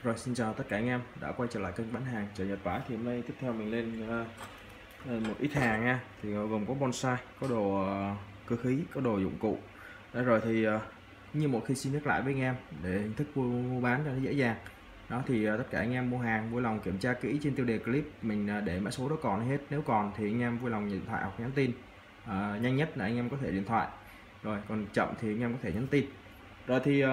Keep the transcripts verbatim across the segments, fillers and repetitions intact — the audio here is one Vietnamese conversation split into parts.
Rồi, xin chào tất cả anh em đã quay trở lại kênh bán hàng chợ Nhật Bá. Thì hôm nay tiếp theo mình lên uh, một ít hàng nha. Thì gồm có bonsai, có đồ uh, cơ khí, có đồ dụng cụ. Đó rồi thì uh, như một khi xin nhắc lại với anh em để hình thức mua bán cho nó dễ dàng. Đó thì uh, tất cả anh em mua hàng vui lòng kiểm tra kỹ trên tiêu đề clip mình uh, để mã số đó còn hay hết. Nếu còn thì anh em vui lòng điện thoại hoặc nhắn tin. Uh, nhanh nhất là anh em có thể điện thoại. Rồi còn chậm thì anh em có thể nhắn tin. Rồi thì uh,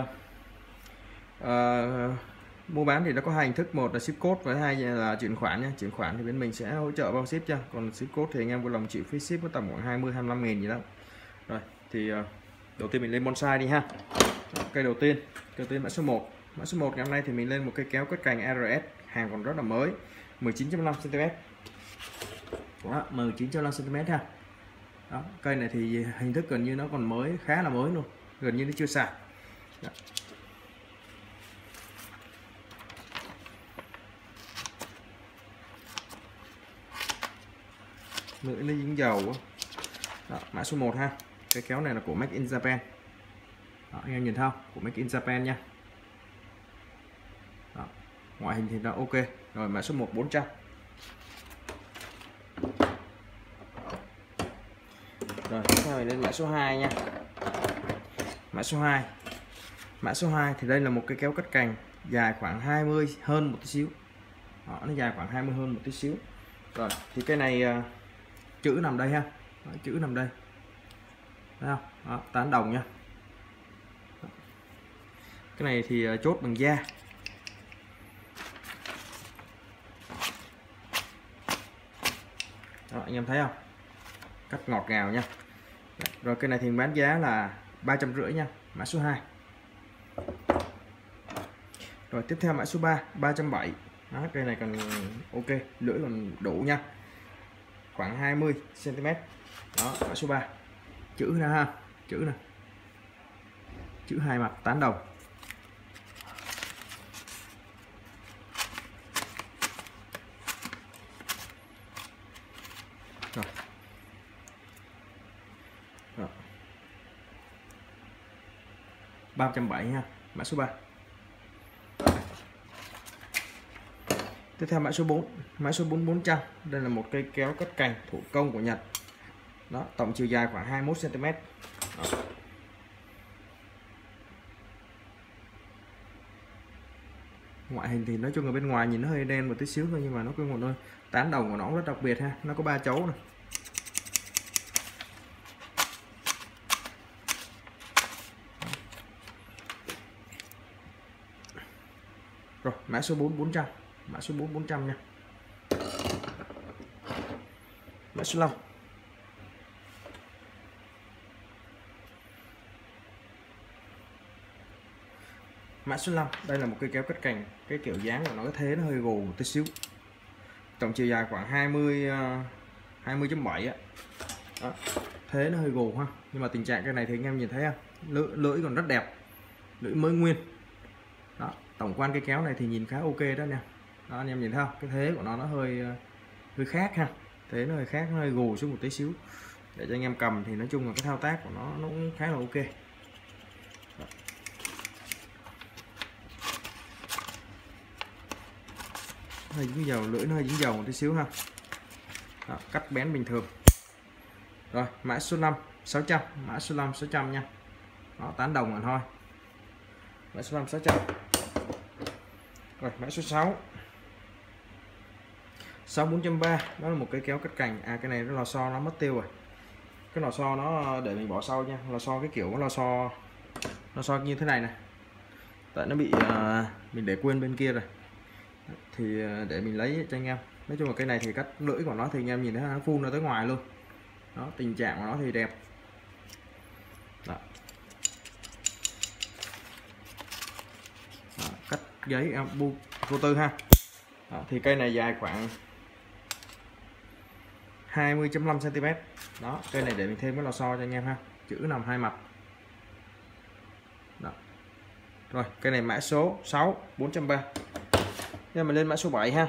uh, mua bán thì nó có hai hình thức, một là ship code và hai là chuyển khoản nha. Chuyển khoản thì bên mình sẽ hỗ trợ bao ship cho, còn ship code thì anh em vui lòng chịu phí ship có tầm khoảng hai mươi hai mươi lăm nghìn gì đó. Rồi thì đầu tiên mình lên bonsai đi ha. Cây đầu tiên, cây đầu tiên mã số một. Mã số một ngày hôm nay thì mình lên một cây kéo cất cành R S, hàng còn rất là mới, mười chín phẩy năm xăng ti mét. Đó, mười chín phẩy năm xăng ti mét ha. Đó, cây này thì hình thức gần như nó còn mới, khá là mới luôn, gần như nó chưa sạc. Đó. Lưỡi nó dính dầu. Đó, mã số một ha. Cái kéo này là của Make in Japan. Đó, anh em nhìn thấy không? Của Make in Japan nha. Đó, ngoại hình thì nó ok. Rồi mã số một bốn trăm. Rồi tiếp theo lên mã số hai nha. Mã số hai. Mã số hai thì đây là một cái kéo cắt cành dài khoảng hai mươi hơn một tí xíu. Đó, nó dài khoảng hai mươi hơn một tí xíu. Rồi thì cái này chữ nằm đây ha. Đó, chữ nằm đây. Thấy không? Đó, tán đồng nha. Đó. Cái này thì chốt bằng da. Đó, anh em thấy không? Cắt ngọt ngào nha. Rồi cái này thì bán giá là ba trăm rưỡi nha. Mã số hai. Rồi tiếp theo mã số ba, ba trăm bảy mươi. Đó, cây này còn ok, lưỡi còn đủ nha. Khoảng hai mươi xăng ti mét. Đó, mã số ba. Chữ nè ha, chữ nè. Chữ hai mặt tán đồng. Rồi. Rồi. ba trăm bảy mươi ha, mã số ba. Tiếp theo mã số bốn, mã số bốn bốn trăm. Đây là một cây kéo cắt cành thủ công của Nhật. Đó, tổng chiều dài khoảng hai mươi mốt xăng ti mét. Đó. Ngoại hình thì nói chung là bên ngoài nhìn nó hơi đen một tí xíu thôi, nhưng mà nó có một nơi tán đồng của nó rất đặc biệt ha, nó có ba chấu này. Rồi mã số bốn bốn trăm. Mã số bốn bốn trăm nha. Mã số năm. Mã số năm, đây là một cây kéo cắt cành, cái kiểu dáng của nó cái thế nó hơi gồ một tí xíu. Tổng chiều dài khoảng hai mươi hai mươi chấm bảy á. Đó, thế nó hơi gồ ha. Nhưng mà tình trạng cái này thì anh em nhìn thấy không? Lưỡi, lưỡi còn rất đẹp. Lưỡi mới nguyên. Đó, tổng quan cái kéo này thì nhìn khá ok đó nha. Đó, anh em nhìn thấy không? Cái thế của nó nó hơi hơi khác ha. Thế nó hơi khác, nó hơi gồ xuống một tí xíu. Để cho anh em cầm thì nói chung là cái thao tác của nó nó cũng khá là ok. Đó. Hơi dính dầu, lưỡi nó hơi dính dầu một tí xíu ha. Đó, cắt bén bình thường. Rồi mã số năm sáu trăm. Mã số năm sáu trăm nha. Đó, tán đồng rồi thôi. Mã số năm sáu trăm. Rồi mã số sáu, sáu bốn trăm ba. Đó là một cái kéo cắt cành. À cái này nó lò xo nó mất tiêu rồi. Cái lò xo nó để mình bỏ sau nha. Lò xo cái kiểu lò xo lò xo như thế này này. Tại nó bị uh, mình để quên bên kia rồi. Thì uh, để mình lấy cho anh em. Nói chung là cái này thì cắt lưỡi của nó thì anh em nhìn thấy nó phun ra tới ngoài luôn. Đó, tình trạng của nó thì đẹp. Đó. Đó, cắt giấy em bu vô tư ha. Đó, thì cây này dài khoảng hai mươi chấm năm xăng ti mét. Đó, cây này để mình thêm cái lò xo cho anh em ha. Chữ nằm hai mặt. Đó. Rồi, cây này mã số sáu bốn trăm ba mươi. Nên mình lên mã số bảy ha.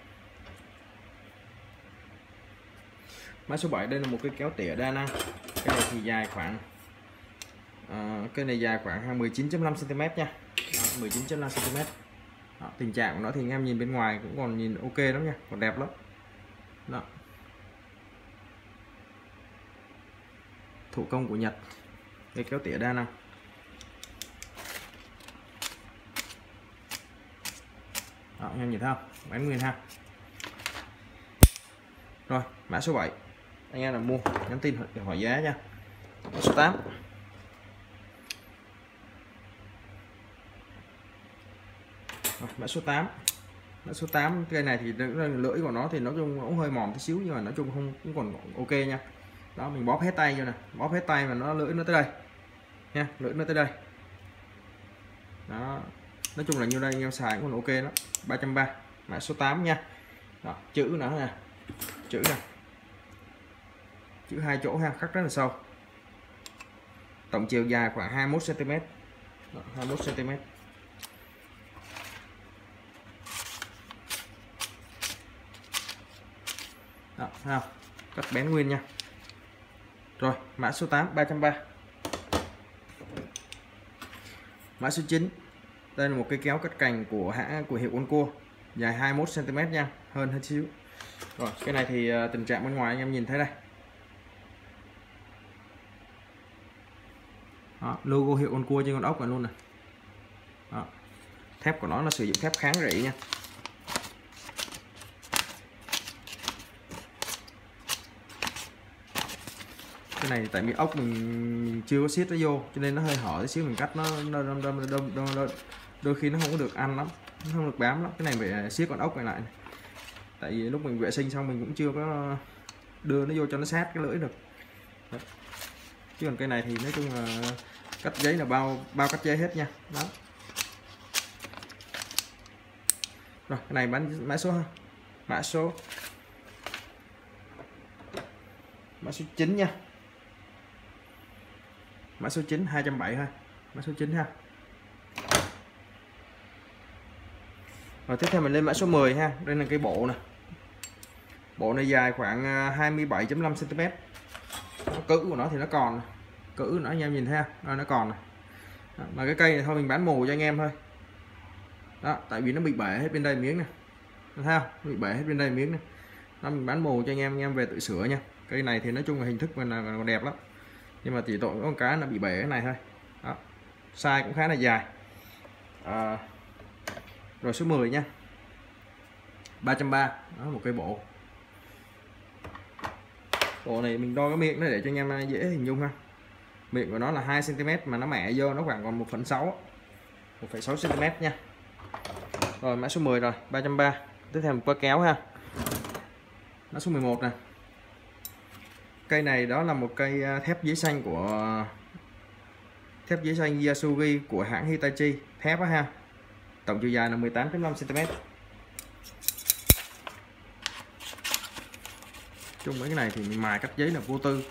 Mã số bảy đây là một cái kéo tỉa đa năng. Cái này thì dài khoảng à, cái này dài khoảng mười chín chấm năm xăng ti mét nha. mười chín chấm năm xăng ti mét. Đó, tình trạng của nó thì anh em nhìn bên ngoài cũng còn nhìn ok lắm nha, còn đẹp lắm. Đó. Thủ công của Nhật, cái kéo tỉa đa năng. Đó, anh em nhìn thấy không, bán nguyên ha. Rồi mã số bảy, anh em là mua nhắn tin để hỏi giá nha. Mã số tám, rồi, mã số tám. Mã số tám, cây này thì lưỡi của nó thì nó chung cũng hơi mòn tí xíu, nhưng mà nói chung không cũng còn ok nha. Đó, mình bóp hết tay cho nè, bóp hết tay mà nó lưỡi nó tới đây nha, lưỡi nó tới đây. Đó, nói chung là như đây anh em xài cũng còn ok đó. Ba trăm ba mươi, mã số tám nha. Đó, chữ nữa nè, chữ nè, chữ hai chỗ ha, khắc rất là sâu. Tổng chiều dài khoảng hai mươi mốt xăng ti mét, hai mươi mốt xăng ti mét. Đó, thấy không? Cắt bén nguyên nha. Rồi mã số tám, ba trăm ba mươi. Mã số chín, đây là một cây kéo cắt cành của hãng của hiệu Con Cua, dài hai mươi mốt xăng ti mét nha, hơn hơn xíu. Rồi cái này thì tình trạng bên ngoài anh em nhìn thấy đây. Đó, logo hiệu Con Cua trên con ốc này luôn này. Đó, thép của nó là sử dụng thép kháng rỉ nha. Cái này tại vì ốc mình, mình chưa có siết nó vô cho nên nó hơi hở tí xíu, mình cắt nó, nó, nó, nó, nó, nó, nó đôi khi nó không có được ăn lắm, nó không được bám lắm. Cái này phải siết con ốc này lại này. Tại vì lúc mình vệ sinh xong mình cũng chưa có đưa nó vô cho nó sát cái lưỡi được. Đấy. Chứ còn cây này thì nói chung là cắt giấy là bao bao cắt giấy hết nha. Đó. Rồi cái này bán mã số mã số mã số chín nha. Mã số chín, hai trăm bảy mươi ha. Mã số chín ha. Rồi tiếp theo mình lên mã số mười ha. Đây là cái bộ nè. Bộ này dài khoảng hai mươi bảy phẩy năm xăng ti mét. Cữ của nó thì nó còn, cữ nó anh em nhìn thấy ha, nó còn. Đó, mà cái cây này thôi mình bán mù cho anh em thôi. Đó, tại vì nó bị bể hết bên đây miếng này. Thấy không? Bị bể hết bên đây miếng này. Nó mình bán mù cho anh em, anh em về tự sửa nha. Cây này thì nói chung là hình thức là còn đẹp lắm. Nhưng mà chỉ tội có một cái là bị bể cái này thôi. Đó. Size cũng khá là dài. À, rồi số mười nha. ba trăm ba mươi. Đó, một cây bộ. Bộ này mình đo cái miệng nó để cho anh em dễ hình dung ha. Miệng của nó là hai xăng ti mét mà nó mẻ vô nó khoảng còn một phẩy sáu. một phẩy sáu xăng ti mét nha. Rồi mã số mười rồi, ba trăm ba mươi. Tiếp theo một qua kéo ha. Mã số mười một nè. Cây này đó là một cây thép giấy xanh của thép giấy xanh Yasugi của hãng Hitachi thép á ha. Tổng chiều dài là mười tám phẩy năm xăng ti mét. Chung mấy cái này thì mình mài cắt giấy là vô tư.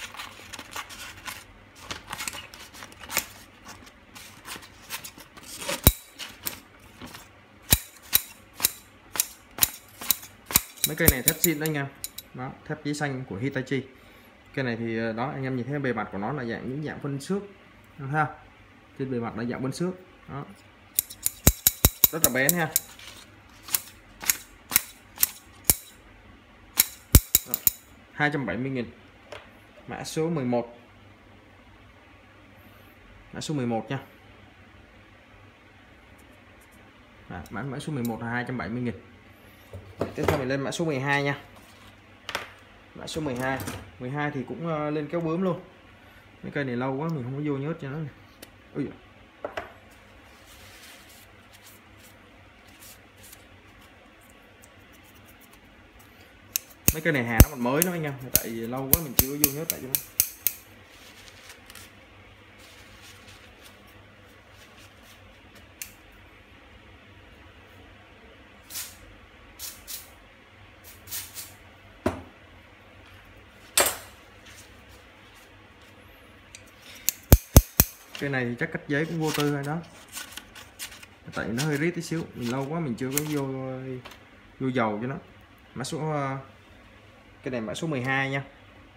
Mấy cây này thép zin đó anh em. Đó, thép giấy xanh của Hitachi. Cái này thì đó anh em nhìn thấy bề mặt của nó là dạng những dạng phân xước ha. Trên bề mặt là dạng phân xước. Đó. Rất là bén ha. Đó. hai trăm bảy mươi nghìn. Mã số mười một. Mã số mười một nha. Đó, mã mã số mười một là hai trăm bảy mươi nghìn. Tiếp theo mình lên mã số mười hai nha. Mã số mười hai. mười hai thì cũng uh, lên kéo bướm luôn. Mấy cây này lâu quá mình không có vô nhớt cho nó này. Ui. Mấy cây này hàng nó còn mới lắm anh em, tại vì lâu quá mình chưa có vô nhớt lại cho nó. Cái này thì chắc cắt giấy cũng vô tư hay đó, tại nó hơi rít tí xíu, mình lâu quá mình chưa có vô vô dầu cho nó. Mã số cái này mã số mười hai nha.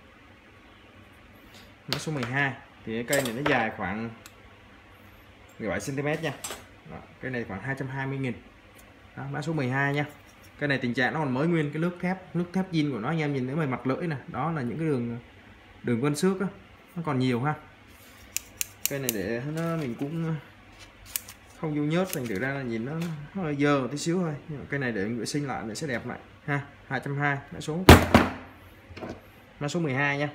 Mã số mười hai thì cái cây này nó dài khoảng mười bảy xăng ti mét nha. Đó, cây này khoảng hai trăm hai mươi nghìn. Đó, mã số mười hai nha. Cái này tình trạng nó còn mới nguyên, cái nước thép nước thép zin của nó anh em nhìn thấy mày mặt lưỡi này, đó là những cái đường đường vân xước á, nó còn nhiều ha. Cái này để nó mình cũng không vô nhớt, thành thử ra là nhìn nó, nó hơi dơ một tí xíu thôi. Nhưng mà cái này để mình vệ sinh lại nó sẽ đẹp lại ha. Hai trăm hai mươi mã số mã số mười hai nha.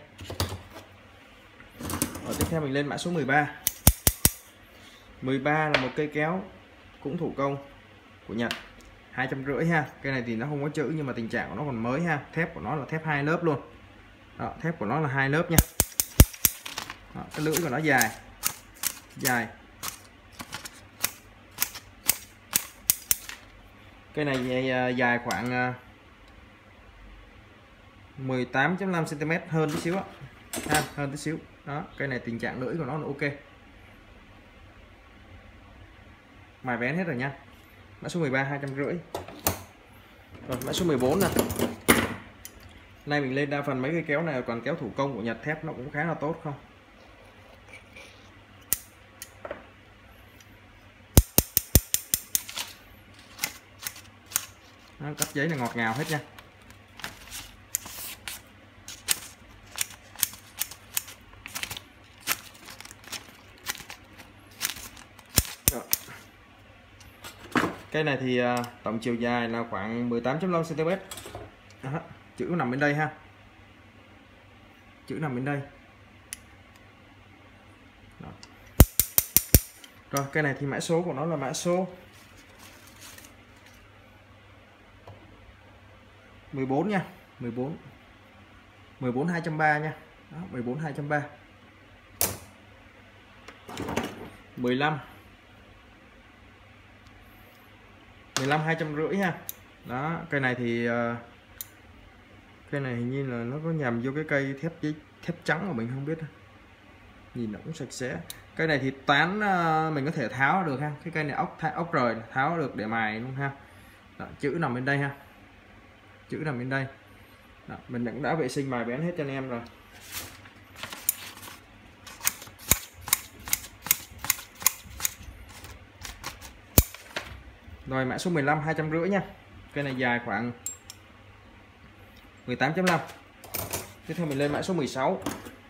Rồi tiếp theo mình lên mã số mười ba. mười ba là một cây kéo cũng thủ công của Nhật, hai trăm rưỡi ha. Cái này thì nó không có chữ nhưng mà tình trạng của nó còn mới ha. Thép của nó là thép hai lớp luôn. Đó, thép của nó là hai lớp nha. Đó, cái lưỡi của nó dài dài. Cái này dài khoảng mười tám phẩy năm xăng ti mét, hơn tí xíu á ha, hơn tí xíu. Đó, cái này tình trạng lưỡi của nó là ok, mài vén hết rồi nha. Mã số mười ba hai trăm rưỡi. Rồi mã số mười bốn nè. Nay mình lên đa phần mấy cái kéo này còn kéo thủ công của Nhật, thép nó cũng khá là tốt không. Đó, cắt giấy là ngọt ngào hết nha. Cái này thì uh, tổng chiều dài là khoảng mười tám phẩy năm xăng ti mét. Đó, chữ nằm bên đây ha. Chữ nằm bên đây. Đó. Rồi cái này thì mã số của nó là mã số mười bốn nha, mười bốn. mười bốn hai trăm ba nha. Đó, mười bốn hai trăm ba. mười lăm. mười lăm hai trăm rưỡi ha. Đó, cây này thì uh, cây này hình như là nó có nhằm vô cái cây thép giấy thép trắng mà mình không biết, nhìn nó cũng sạch sẽ. Cây này thì tán uh, mình có thể tháo được ha. Cái cây này ốc ốc rời tháo được để mài luôn ha. Đó, chữ nằm bên đây ha, chữ nằm bên đây. Đó, mình cũng đã vệ sinh mài vén hết cho anh em rồi. Rồi mã số mười lăm hai trăm rưỡi nha. Cây này dài khoảng mười tám phẩy năm. Tiếp theo mình lên mã số mười sáu.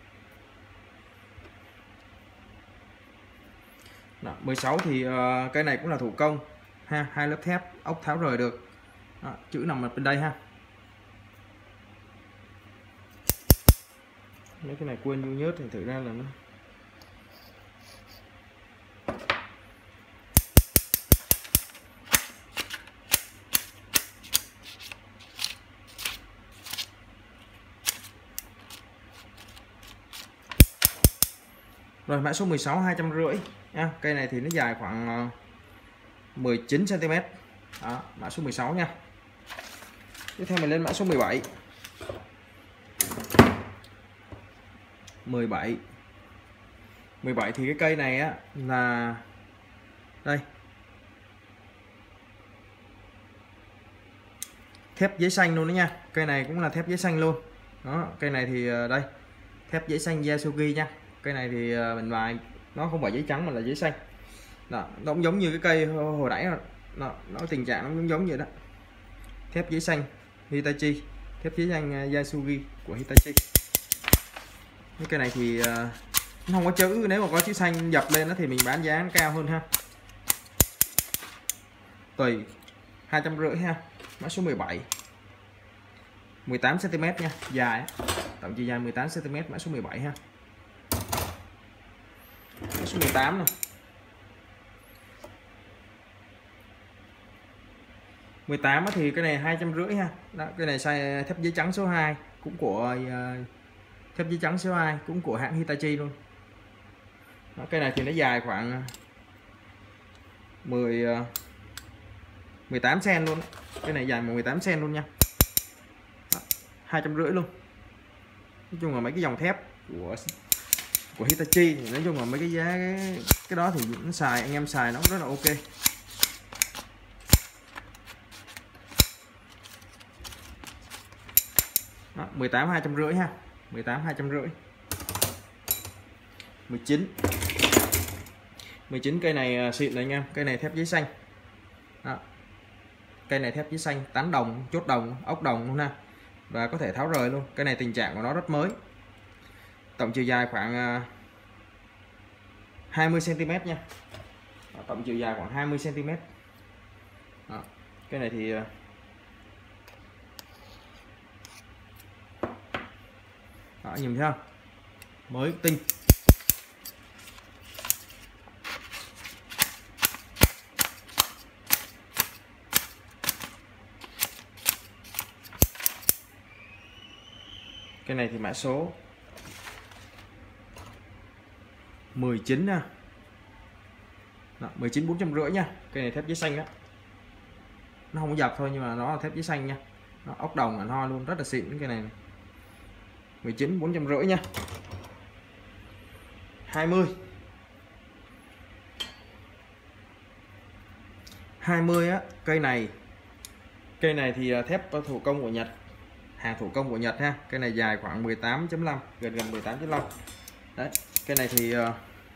Đó, mười sáu thì uh, cây này cũng là thủ công ha, hai lớp thép, ốc tháo rời được. Đó, chữ nằm ở bên đây ha. Mấy cái này quên vô nhớt thì thực ra là nó Rồi mã số mười sáu hai trăm rưỡi nha. Cây này thì nó dài khoảng mười chín xăng ti mét. Đó, mã số mười sáu nha. Tiếp theo mình lên mã số mười bảy. mười bảy. mười bảy thì cái cây này á là đây. Thép giấy xanh luôn đó nha. Cây này cũng là thép giấy xanh luôn. Đó, cây này thì đây. Thép giấy xanh Yasugi nha. Cây này thì mình mài nó không phải giấy trắng mà là giấy xanh. Đó, nó cũng giống như cái cây hồi nãy rồi. Đó, nó tình trạng nó cũng giống như đó. Thép giấy xanh Hitachi, thép giấy xanh Yasugi của Hitachi. Cái cây này thì uh, nó không có chữ, nếu mà có chữ xanh dập lên đó thì mình bán giá cao hơn ha. Tùy hai trăm rưỡi ha. Mã số mười bảy. mười tám xăng ti mét nha, dài tổng chiều dài mười tám xăng ti mét, mã số mười bảy ha. Mã số mười tám này. mười tám thì cái này hai trăm rưỡi ha. Đó, cái này size thép giấy trắng số hai cũng của uh, thép giấy trắng số hai cũng của hãng Hitachi luôn. Đó, cái này thì nó dài khoảng mười mười tám xăng luôn. Cái này dài mười tám xăng luôn nha. hai trăm rưỡi luôn. Nói chung là mấy cái dòng thép của của Hitachi thì nói chung là mấy cái giá cái, cái đó thì nó xài anh em xài nó rất là ok. Đó, mười tám hai trăm rưỡi ha. mười tám hai trăm rưỡi. mười chín. mười chín cây này xịn này anh em, cây này thép giấy xanh. Đó. cây này thép giấy xanh, tán đồng, chốt đồng, ốc đồng luôn ha, và có thể tháo rời luôn. Cái này tình trạng của nó rất mới. Tổng chiều dài khoảng hai mươi xăng ti mét nha. Đó, tổng chiều dài khoảng hai mươi xăng ti mét. Đó, cái này thì đó, nhìn thấy không, mới tinh. Cái này thì mã số mười chín nha. Đó, mười chín bốn trăm rưỡi nha. Cái này thép giấy xanh đó, nó không có dập thôi nhưng mà nó là thép giấy xanh nha. Nó ốc đồng hẳn hoi luôn, rất là xịn. Cái này mười chín bốn trăm rưỡi nha. hai mươi hai mươi á, cây này cây này thì thép thủ công của Nhật, hàng thủ công của Nhật ha. Cây này dài khoảng mười tám chấm năm, gần gần mười tám chấm năm. Đấy, cái này thì uh,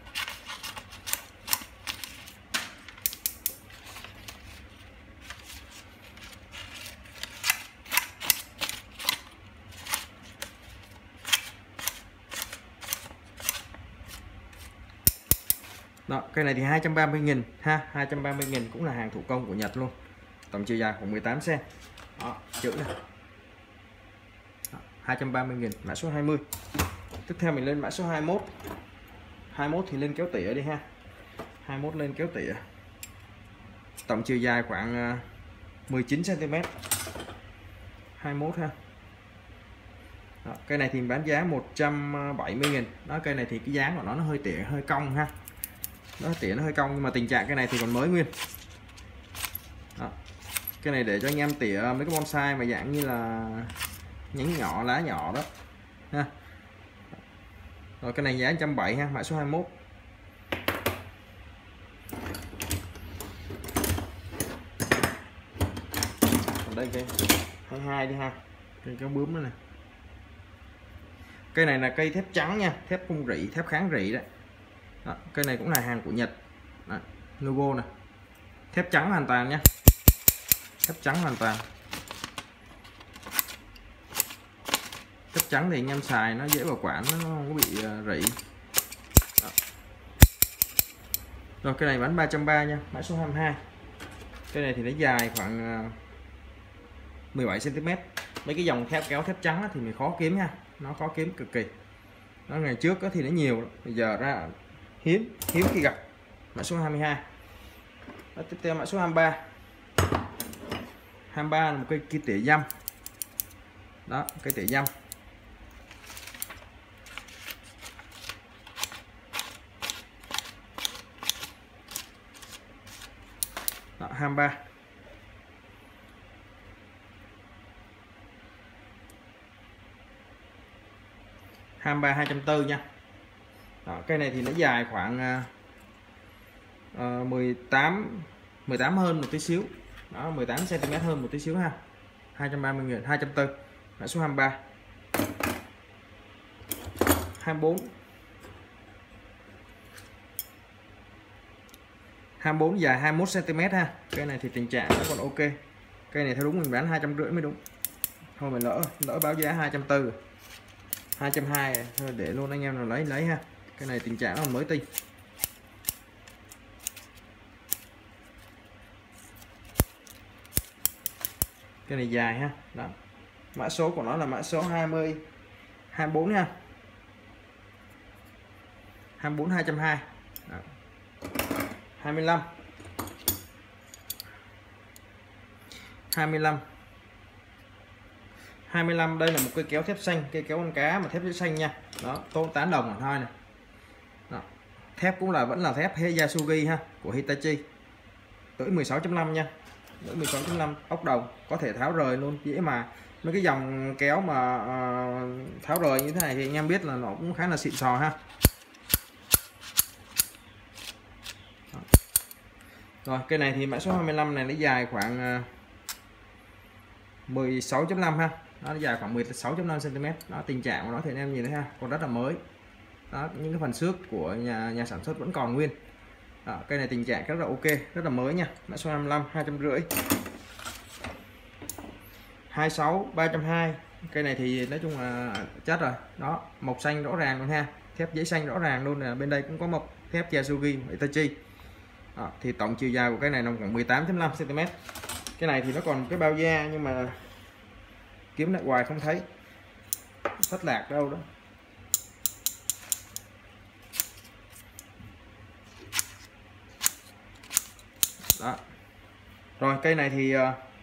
đó, cây này thì hai trăm ba mươi nghìn ha, hai trăm ba mươi nghìn, cũng là hàng thủ công của Nhật luôn. Tổng chiều dài khoảng mười tám xăng. Đó, chữ này. Đó, hai trăm ba mươi nghìn, mã số hai mươi. Tiếp theo mình lên mã số hai mươi mốt. hai mươi mốt thì lên kéo tỉa đi ha. hai mươi mốt lên kéo tỉa. Tổng chiều dài khoảng mười chín xăng ti mét. hai mươi mốt ha. Đó, cây này thì bán giá một trăm bảy mươi nghìn. Đó, cây này thì cái dáng của nó nó hơi tỉa, hơi cong ha. Nó tỉa nó hơi cong nhưng mà tình trạng cái này thì còn mới nguyên. Đó, cái này để cho anh em tỉa mấy cái bonsai mà dạng như là nhánh nhỏ, lá nhỏ đó ha. Rồi cái này giá một trăm bảy mươi ha, mã số hai mươi mốt. Còn đây cây hai mươi hai đi ha. Cây kéo bướm nữa này. Cây này là cây thép trắng nha, thép không rỉ, thép kháng rỉ đấy. Đó, cây này cũng là hàng của Nhật. Đó, logo này. Thép trắng hoàn toàn nha. Thép trắng hoàn toàn. Thép trắng thì anh em xài nó dễ bảo quản, nó không có bị uh, rỉ. Đó. Rồi cái này bán ba trăm ba mươi nha, mã số hai mươi hai. Cái này thì nó dài khoảng uh, mười bảy xăng ti mét. Mấy cái dòng thép kéo thép trắng thì mình khó kiếm nha, nó khó kiếm cực kỳ. Nó ngày trước thì nó nhiều, bây giờ ra hiếm hiếm khi gặp. Mã số hai mươi hai. Đó, tiếp theo mã số hai mươi ba. hai mươi ba là một cây kia tỉa dăm. Đó, cây tỉa dăm. Đó, hai mươi ba. hai mươi ba hai trăm bốn mươi nha. Đó, cây này thì nó dài khoảng uh, mười tám mười tám hơn một tí xíu. Đó, mười tám xăng ti mét hơn một tí xíu ha. hai trăm ba mươi nghìn, hai trăm bốn mươi. Mã số hai mươi ba. hai mươi bốn. hai mươi bốn dài hai mươi mốt xăng ti mét ha. Cây này thì tình trạng nó còn ok. Cây này theo đúng mình bán hai trăm rưỡi mới đúng. Thôi mình lỡ lỡ báo giá hai trăm bốn mươi. hai trăm hai mươi thôi để luôn anh em nào lấy lấy ha. Cái này tình trạng nó mới tinh. Cái này dài ha. Đó. Mã số của nó là mã số hai mươi hai mươi bốn ha. hai mươi bốn hai trăm hai mươi. hai mươi lăm. hai mươi lăm. hai mươi lăm đây là một cây kéo thép xanh, cây kéo con cá mà thép xanh nha. Đó, tôn tán đồng thôi này. Đó. Thép cũng là vẫn là thép Yasugi ha, của Hitachi. Tới mười sáu chấm năm nha. Tới mười sáu chấm năm, ốc đồng, có thể tháo rời luôn, dễ mà. Mấy cái dòng kéo mà uh, tháo rời như thế này thì anh em biết là nó cũng khá là xịn sò ha. Đó. Rồi, cây này thì mã số hai mươi lăm này nó dài khoảng uh, mười sáu chấm năm ha. Nó dài khoảng mười sáu chấm năm xăng ti mét. Đó, tình trạng của nó thì anh em nhìn thấy ha, còn rất là mới. Đó, những cái phần xước của nhà nhà sản xuất vẫn còn nguyên. Đó, cây này tình trạng rất là ok, rất là mới nha. Mã số hai mươi lăm, hai trăm rưỡi. hai sáu ba trăm hai mươi. Cây này thì nói chung là chất rồi đó, mộc xanh rõ ràng luôn ha, thép giấy xanh rõ ràng luôn. Là bên đây cũng có mộc thép Yasugi Itachi. Đó, thì tổng chiều dài của cái này nó khoảng mười tám phẩy năm xăng ti mét. Cái này thì nó còn cái bao da nhưng mà kiếm lại hoài không thấy, thất lạc đâu đó. Đó. Rồi cây này thì uh,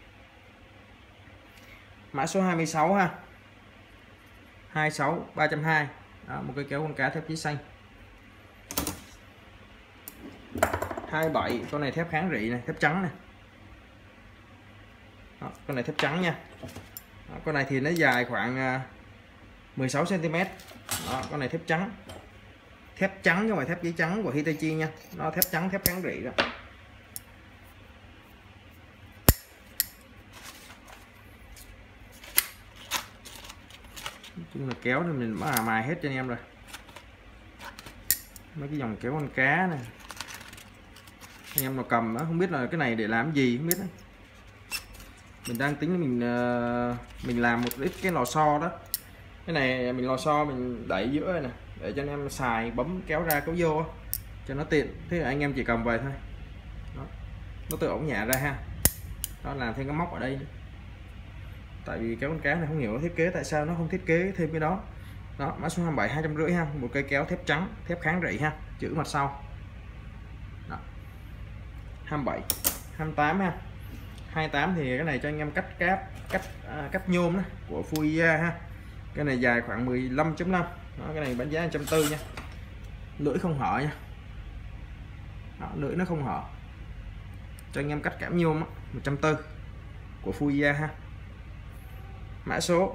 mã số hai mươi sáu ha, hai sáu ba trăm hai mươi. Đó, một cây kéo con cá thép giấy xanh. hai mươi bảy, con này thép kháng rỉ này, thép trắng này. Đó, con này thép trắng nha. Đó, con này thì nó dài khoảng uh, mười sáu xăng ti mét. Đó, con này thép trắng. Thép trắng chứ không phải thép giấy trắng của Hitachi nha. Nó thép trắng, thép kháng rỉ đó. Nói chung là kéo thì mình mà mài hết cho anh em rồi. Mấy cái dòng kéo con cá này, anh em nào cầm đó, không biết là cái này để làm gì không biết đó. Mình đang tính mình uh, mình làm một ít cái lò xo đó. Cái này mình lò xo mình đẩy giữa này để cho anh em xài bấm kéo ra kéo vô cho nó tiện. Thế là anh em chỉ cầm về thôi đó. Nó tự ống nhả ra ha. Đó, làm thêm cái móc ở đây. Tại vì kéo con cá này không hiểu thiết kế tại sao nó không thiết kế thêm cái đó. Đó, mã số hai mươi bảy hai trăm rưỡi ha, một cây kéo thép trắng, thép kháng rỉ ha, chữ mặt sau. Đó. hai mươi bảy, hai mươi tám ha. hai mươi tám thì cái này cho anh em cắt cáp, cắt à, cắt nhôm đó, của Fujiya ha. Cái này dài khoảng mười lăm chấm năm. Đó, cái này bán giá một trăm bốn mươi nha. Lưỡi không hở nha. Đó, lưỡi nó không hở. Cho anh em cắt kẽm nhôm đó, một trăm bốn mươi của Fujiya ha. Mã số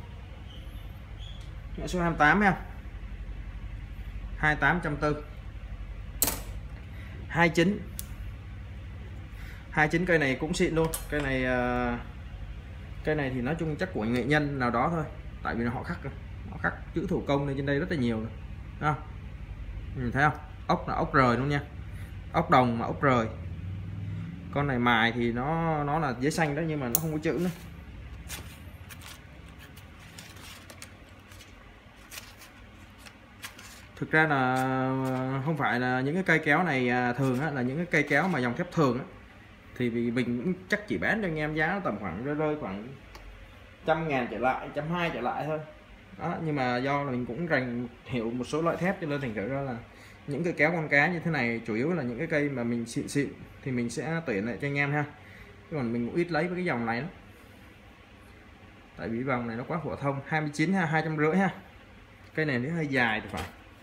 mã số hai mươi tám ha, hai mươi tám một trăm bốn mươi. hai mươi chín, hai mươi chín cây này cũng xịn luôn. Cây này cây này thì nói chung chắc của nghệ nhân nào đó thôi, tại vì họ khắc họ khắc chữ thủ công lên trên đây rất là nhiều rồi. Đó, nhìn thấy không, ốc là ốc rời luôn nha, ốc đồng mà ốc rời. Con này mài thì nó nó là giấy xanh đó nhưng mà nó không có chữ nữa. Thực ra là không phải là những cái cây kéo này thường á, là những cái cây kéo mà dòng thép thường á, thì vì mình cũng chắc chỉ bán cho anh em giá tầm khoảng rơi rơi khoảng trăm ngàn trở lại, trăm hai trở lại thôi. Đó, nhưng mà do là mình cũng rành hiểu một số loại thép cho nên thành thử ra là những cây kéo con cá như thế này chủ yếu là những cái cây mà mình xịn xịn thì mình sẽ tuyển lại cho anh em ha. Chứ còn mình cũng ít lấy với cái dòng này đó, tại vì vòng này nó quá phổ thông. Hai mươi chín ha, hai trăm rưỡi ha. Cây này nó hơi dài thì phải,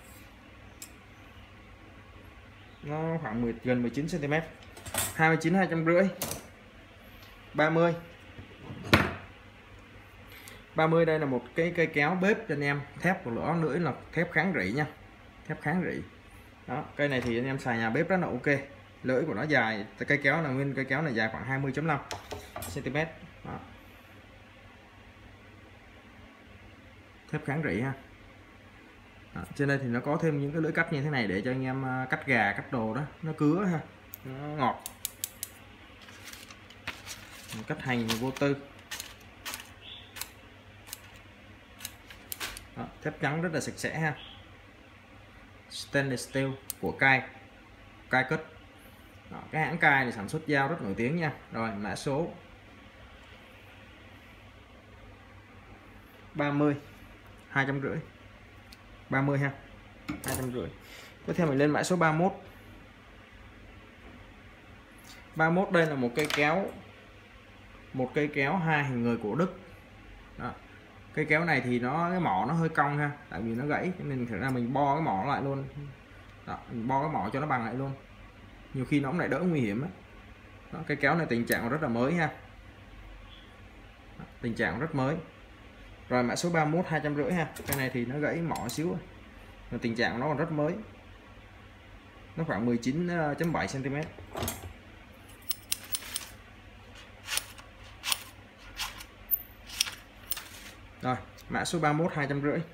nó khoảng mười gần mười chín xăng ti mét. hai mươi chín hai trăm rưỡi. ba mươi, ba mươi đây là một cái cây kéo bếp cho anh em, thép của lỗ lưỡi là thép kháng rỉ nha, thép kháng rỉ. Đó, cây này thì anh em xài nhà bếp rất là ok. Lưỡi của nó dài, cây kéo là nguyên cây kéo này dài khoảng hai mươi chấm năm xăng ti mét. Đó, thép kháng rỉ ha. Đó, trên đây thì nó có thêm những cái lưỡi cắt như thế này để cho anh em cắt gà cắt đồ đó, nó cứa ha, nó ngọt. Cắt hành vô tư. Đó, thép trắng rất là sạch sẽ ha, stainless steel của Kai, Kai Cất. Đó, cái hãng Kai này sản xuất dao rất nổi tiếng nha. Rồi mã số ba mươi, hai trăm rưỡi. ba mươi ha, hai trăm rưỡi. Tiếp theo mình lên mã số ba mươi mốt. ba mươi mốt đây là một cây kéo, một cây kéo hai hình người của Đức. Đó, cây kéo này thì nó cái mỏ nó hơi cong ha, tại vì nó gãy nên thực ra mình bo cái mỏ lại luôn. Đó, mình bo cái mỏ cho nó bằng lại luôn, nhiều khi nó cũng lại đỡ nguy hiểm ấy. Đó, cây kéo này tình trạng rất là mới ha. Đó, tình trạng rất mới. Rồi mã số ba mươi mốt hai trăm rưỡi ha. Cái này thì nó gãy mỏ xíu rồi, tình trạng nó còn rất mới, nó khoảng mười chín chấm bảy xăng ti mét. Rồi mã số ba mươi mốt hai trăm rưỡi.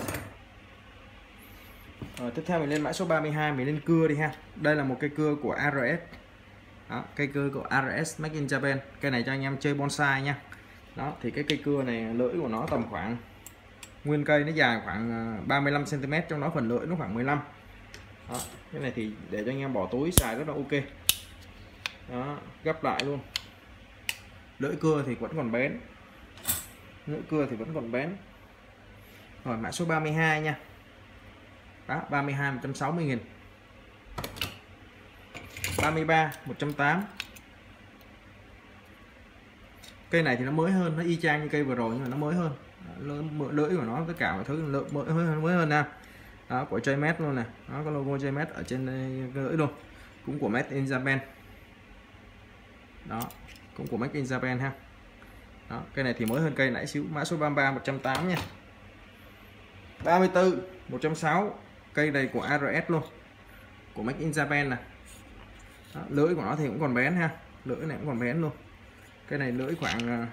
Rồi tiếp theo mình lên mã số ba mươi hai, mình lên cưa đi ha. Đây là một cây cưa của a rờ ét. Đó, cây cưa của a rờ ét Make in Japan. Cây này cho anh em chơi bonsai nha. Đó thì cái cây cưa này lưỡi của nó tầm khoảng, nguyên cây nó dài khoảng ba mươi lăm xăng ti mét, trong đó phần lưỡi nó khoảng mười lăm. Đó, cái này thì để cho anh em bỏ túi xài rất là ok. Đó, gấp lại luôn. Lưỡi cưa thì vẫn còn bén, lưỡi cưa thì vẫn còn bén. Rồi mã số ba mươi hai nha. Đó, ba mươi hai một trăm sáu mươi nghìn. ba mươi ba một trăm tám mươi. Cây này thì nó mới hơn, nó y chang như cây vừa rồi nhưng mà nó mới hơn. Lưỡi, lưỡi của nó tất cả mọi thứ lưỡi mới hơn mới hơn nè. Đó, của J M E D luôn nè, nó có logo J M E D ở trên lưỡi luôn, cũng của Made in Japan. Đó, cũng của Made in Japan ha. Đó, cây này thì mới hơn cây nãy xíu. Mã số ba mươi ba một trăm tám mươi nha. ba mươi tư một trăm sáu mươi. Cây này của A R S luôn, của Made in Japan nè. Đó, lưỡi của nó thì cũng còn bén ha, lưỡi này cũng còn bén luôn. Cái này lưỡi khoảng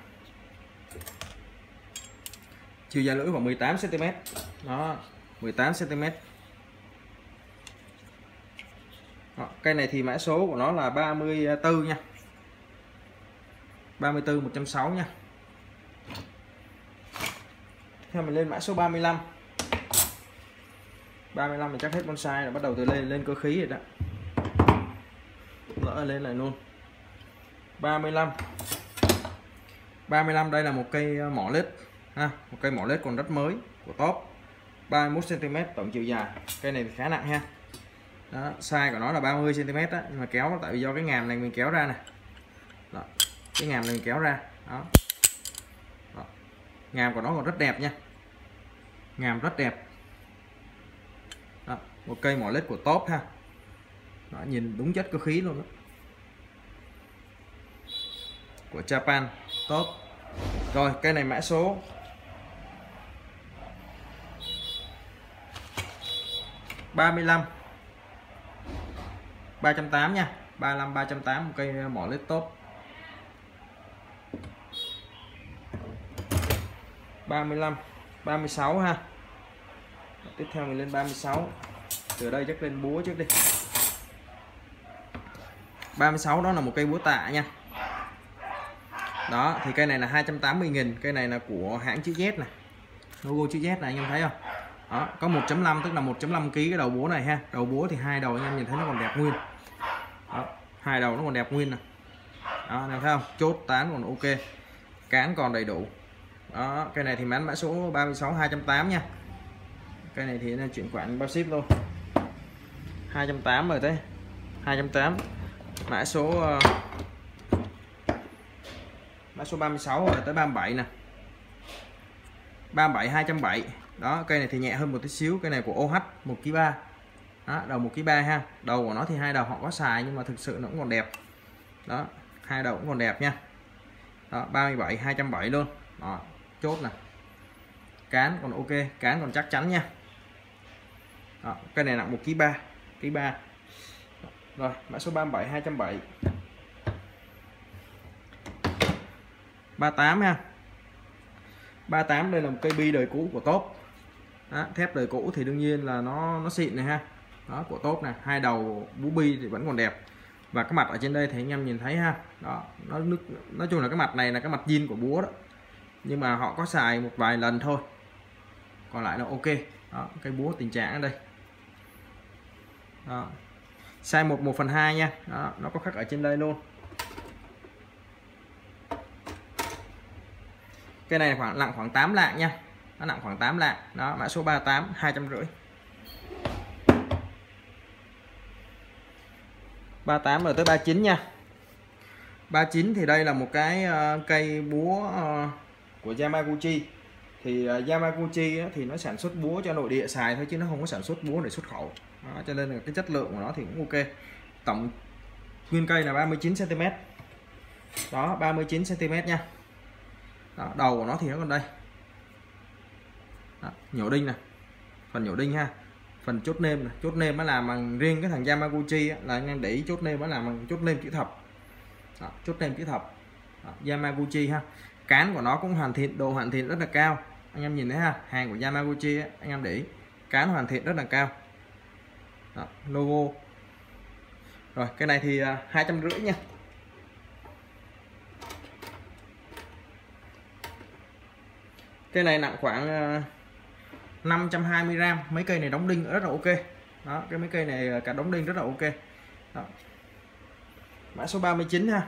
chiều dài lưỡi khoảng mười tám xăng ti mét. Đó, mười tám xăng ti mét. Đó, cây này thì mã số của nó là ba mươi tư nha. ba mươi tư một trăm sáu mươi nha. Theo mình lên mã số ba mươi lăm. ba mươi lăm mình chắc hết bonsai rồi, bắt đầu từ lên lên cơ khí rồi đó. Lỡ lên lại luôn. ba mươi lăm. ba mươi lăm đây là một cây mỏ lết ha, một cây mỏ lết còn rất mới của top. ba mươi mốt xăng ti mét tổng chiều dài. Cây này thì khá nặng ha. Đó, size của nó là ba mươi xăng ti mét đó, nhưng mà kéo tại vì do cái ngàm này mình kéo ra nè. Đó, cái ngàm này mình kéo ra. Đó. Đó. Ngàm của nó còn rất đẹp nha. Ngàm rất đẹp. Đó, một cây mỏ lết của top ha. Đó, nhìn đúng chất cơ khí luôn đó. Của Japan top. Rồi cây này mã số ba mươi lăm ba trăm tám mươi nha. ba mươi lăm ba trăm tám mươi, một cây mỏ lết top. ba mươi lăm ba mươi sáu ha. Tiếp theo mình lên ba mươi sáu. Từ đây chắc lên búa trước đi. ba mươi sáu đó là một cây búa tạ nha. Đó thì cây này là hai trăm tám mươi nghìn. Cây này là của hãng chữ Z này, logo chữ Z này anh em thấy không? Đó, có một chấm năm tức là một chấm năm ký cái đầu búa này ha. Đầu búa thì hai đầu anh em nhìn thấy nó còn đẹp nguyên. Đó, hai đầu nó còn đẹp nguyên nè. Đó, anh em thấy không? Chốt tán còn ok, cán còn đầy đủ. Đó, cây này thì bán mã số ba mươi sáu hai trăm tám mươi nha. Cây này thì nên chuyển khoản bao ship luôn. hai trăm tám mươi rồi đấy. hai trăm tám mươi. Mã số uh, mã số ba mươi sáu rồi tới ba mươi bảy nè. ba mươi bảy hai trăm bảy mươi. Đó, cây này thì nhẹ hơn một tí xíu, cây này của O H một ki ba. Đó, đầu một ki ba ha. Đầu của nó thì hai đầu họ có xài nhưng mà thực sự nó cũng còn đẹp. Đó, hai đầu cũng còn đẹp nha. Đó, ba mươi bảy hai trăm bảy mươi luôn. Đó, chốt nè. Cán còn ok, cán còn chắc chắn nha. Đó, cây này nặng một ki ba, ki ba. Rồi, mã số ba mươi bảy hai trăm bảy mươi. ba mươi tám ha. ba mươi tám đây là một cây bi đời cũ của top. Đó, thép đời cũ thì đương nhiên là nó nó xịn này ha. Đó, của top này, hai đầu bú bi thì vẫn còn đẹp. Và cái mặt ở trên đây thì anh em nhìn thấy ha. Đó, nó nước nói chung là cái mặt này là cái mặt zin của búa đó. Nhưng mà họ có xài một vài lần thôi. Còn lại là ok. Đó, cây búa tình trạng ở đây. Đó. Size một một phần hai nha. Đó, nó có khắc ở trên đây luôn. Cái này khoảng nặng khoảng tám lạng nha. Nó nặng khoảng tám lạng. Đó, mã số ba mươi tám hai trăm rưỡi. ba mươi tám rồi tới ba mươi chín nha. ba mươi chín thì đây là một cái uh, cây búa uh, của Yamaguchi. Thì uh, Yamaguchi á, thì nó sản xuất búa cho nội địa xài thôi chứ nó không có sản xuất búa để xuất khẩu. Đó, cho nên là cái chất lượng của nó thì cũng ok. Tổng nguyên cây là ba mươi chín xăng ti mét. Đó, ba mươi chín xăng ti mét nha. Đó, đầu của nó thì nó còn đây. Đó, nhổ đinh này, phần nhổ đinh ha, phần chốt nêm này. Chốt nêm nó làm bằng riêng cái thằng Yamaguchi á, là anh em để ý chốt nêm nó làm bằng chốt nêm chữ thập. Đó, chốt nêm chữ thập. Đó, Yamaguchi ha. Cán của nó cũng hoàn thiện, độ hoàn thiện rất là cao. Anh em nhìn thấy ha, hàng của Yamaguchi á, anh em để ý cán hoàn thiện rất là cao. Đó, logo. Rồi cái này thì hai trăm rưỡi nha. Cây này nặng khoảng năm trăm hai mươi gram. Mấy cây này đóng đinh rất là ok. Đó, cái mấy cây này cả đóng đinh rất là ok. Đó. Mã số ba mươi chín ha.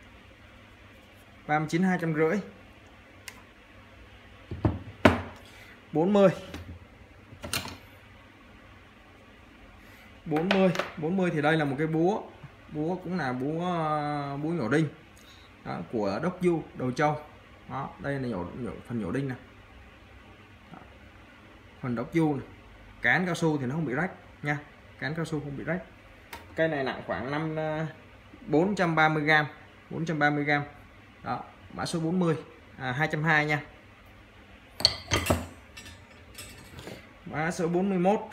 ba mươi chín hai trăm rưỡi. bốn mươi. bốn mươi, bốn mươi thì đây là một cái búa. Búa cũng là búa búa nhổ đinh. Đó, của Đốc Du Đầu Châu. Đó, đây là nhổ, nhổ phần nhổ đinh này. Đó. Phần Đốc Du này. Cán cao su thì nó không bị rách nha. Cán cao su không bị rách. Cây này nặng khoảng năm bốn trăm ba mươi gram, bốn trăm ba mươi gram. Đó, mã số bốn mươi, à, hai trăm hai mươi nha. Mã số bốn mươi mốt.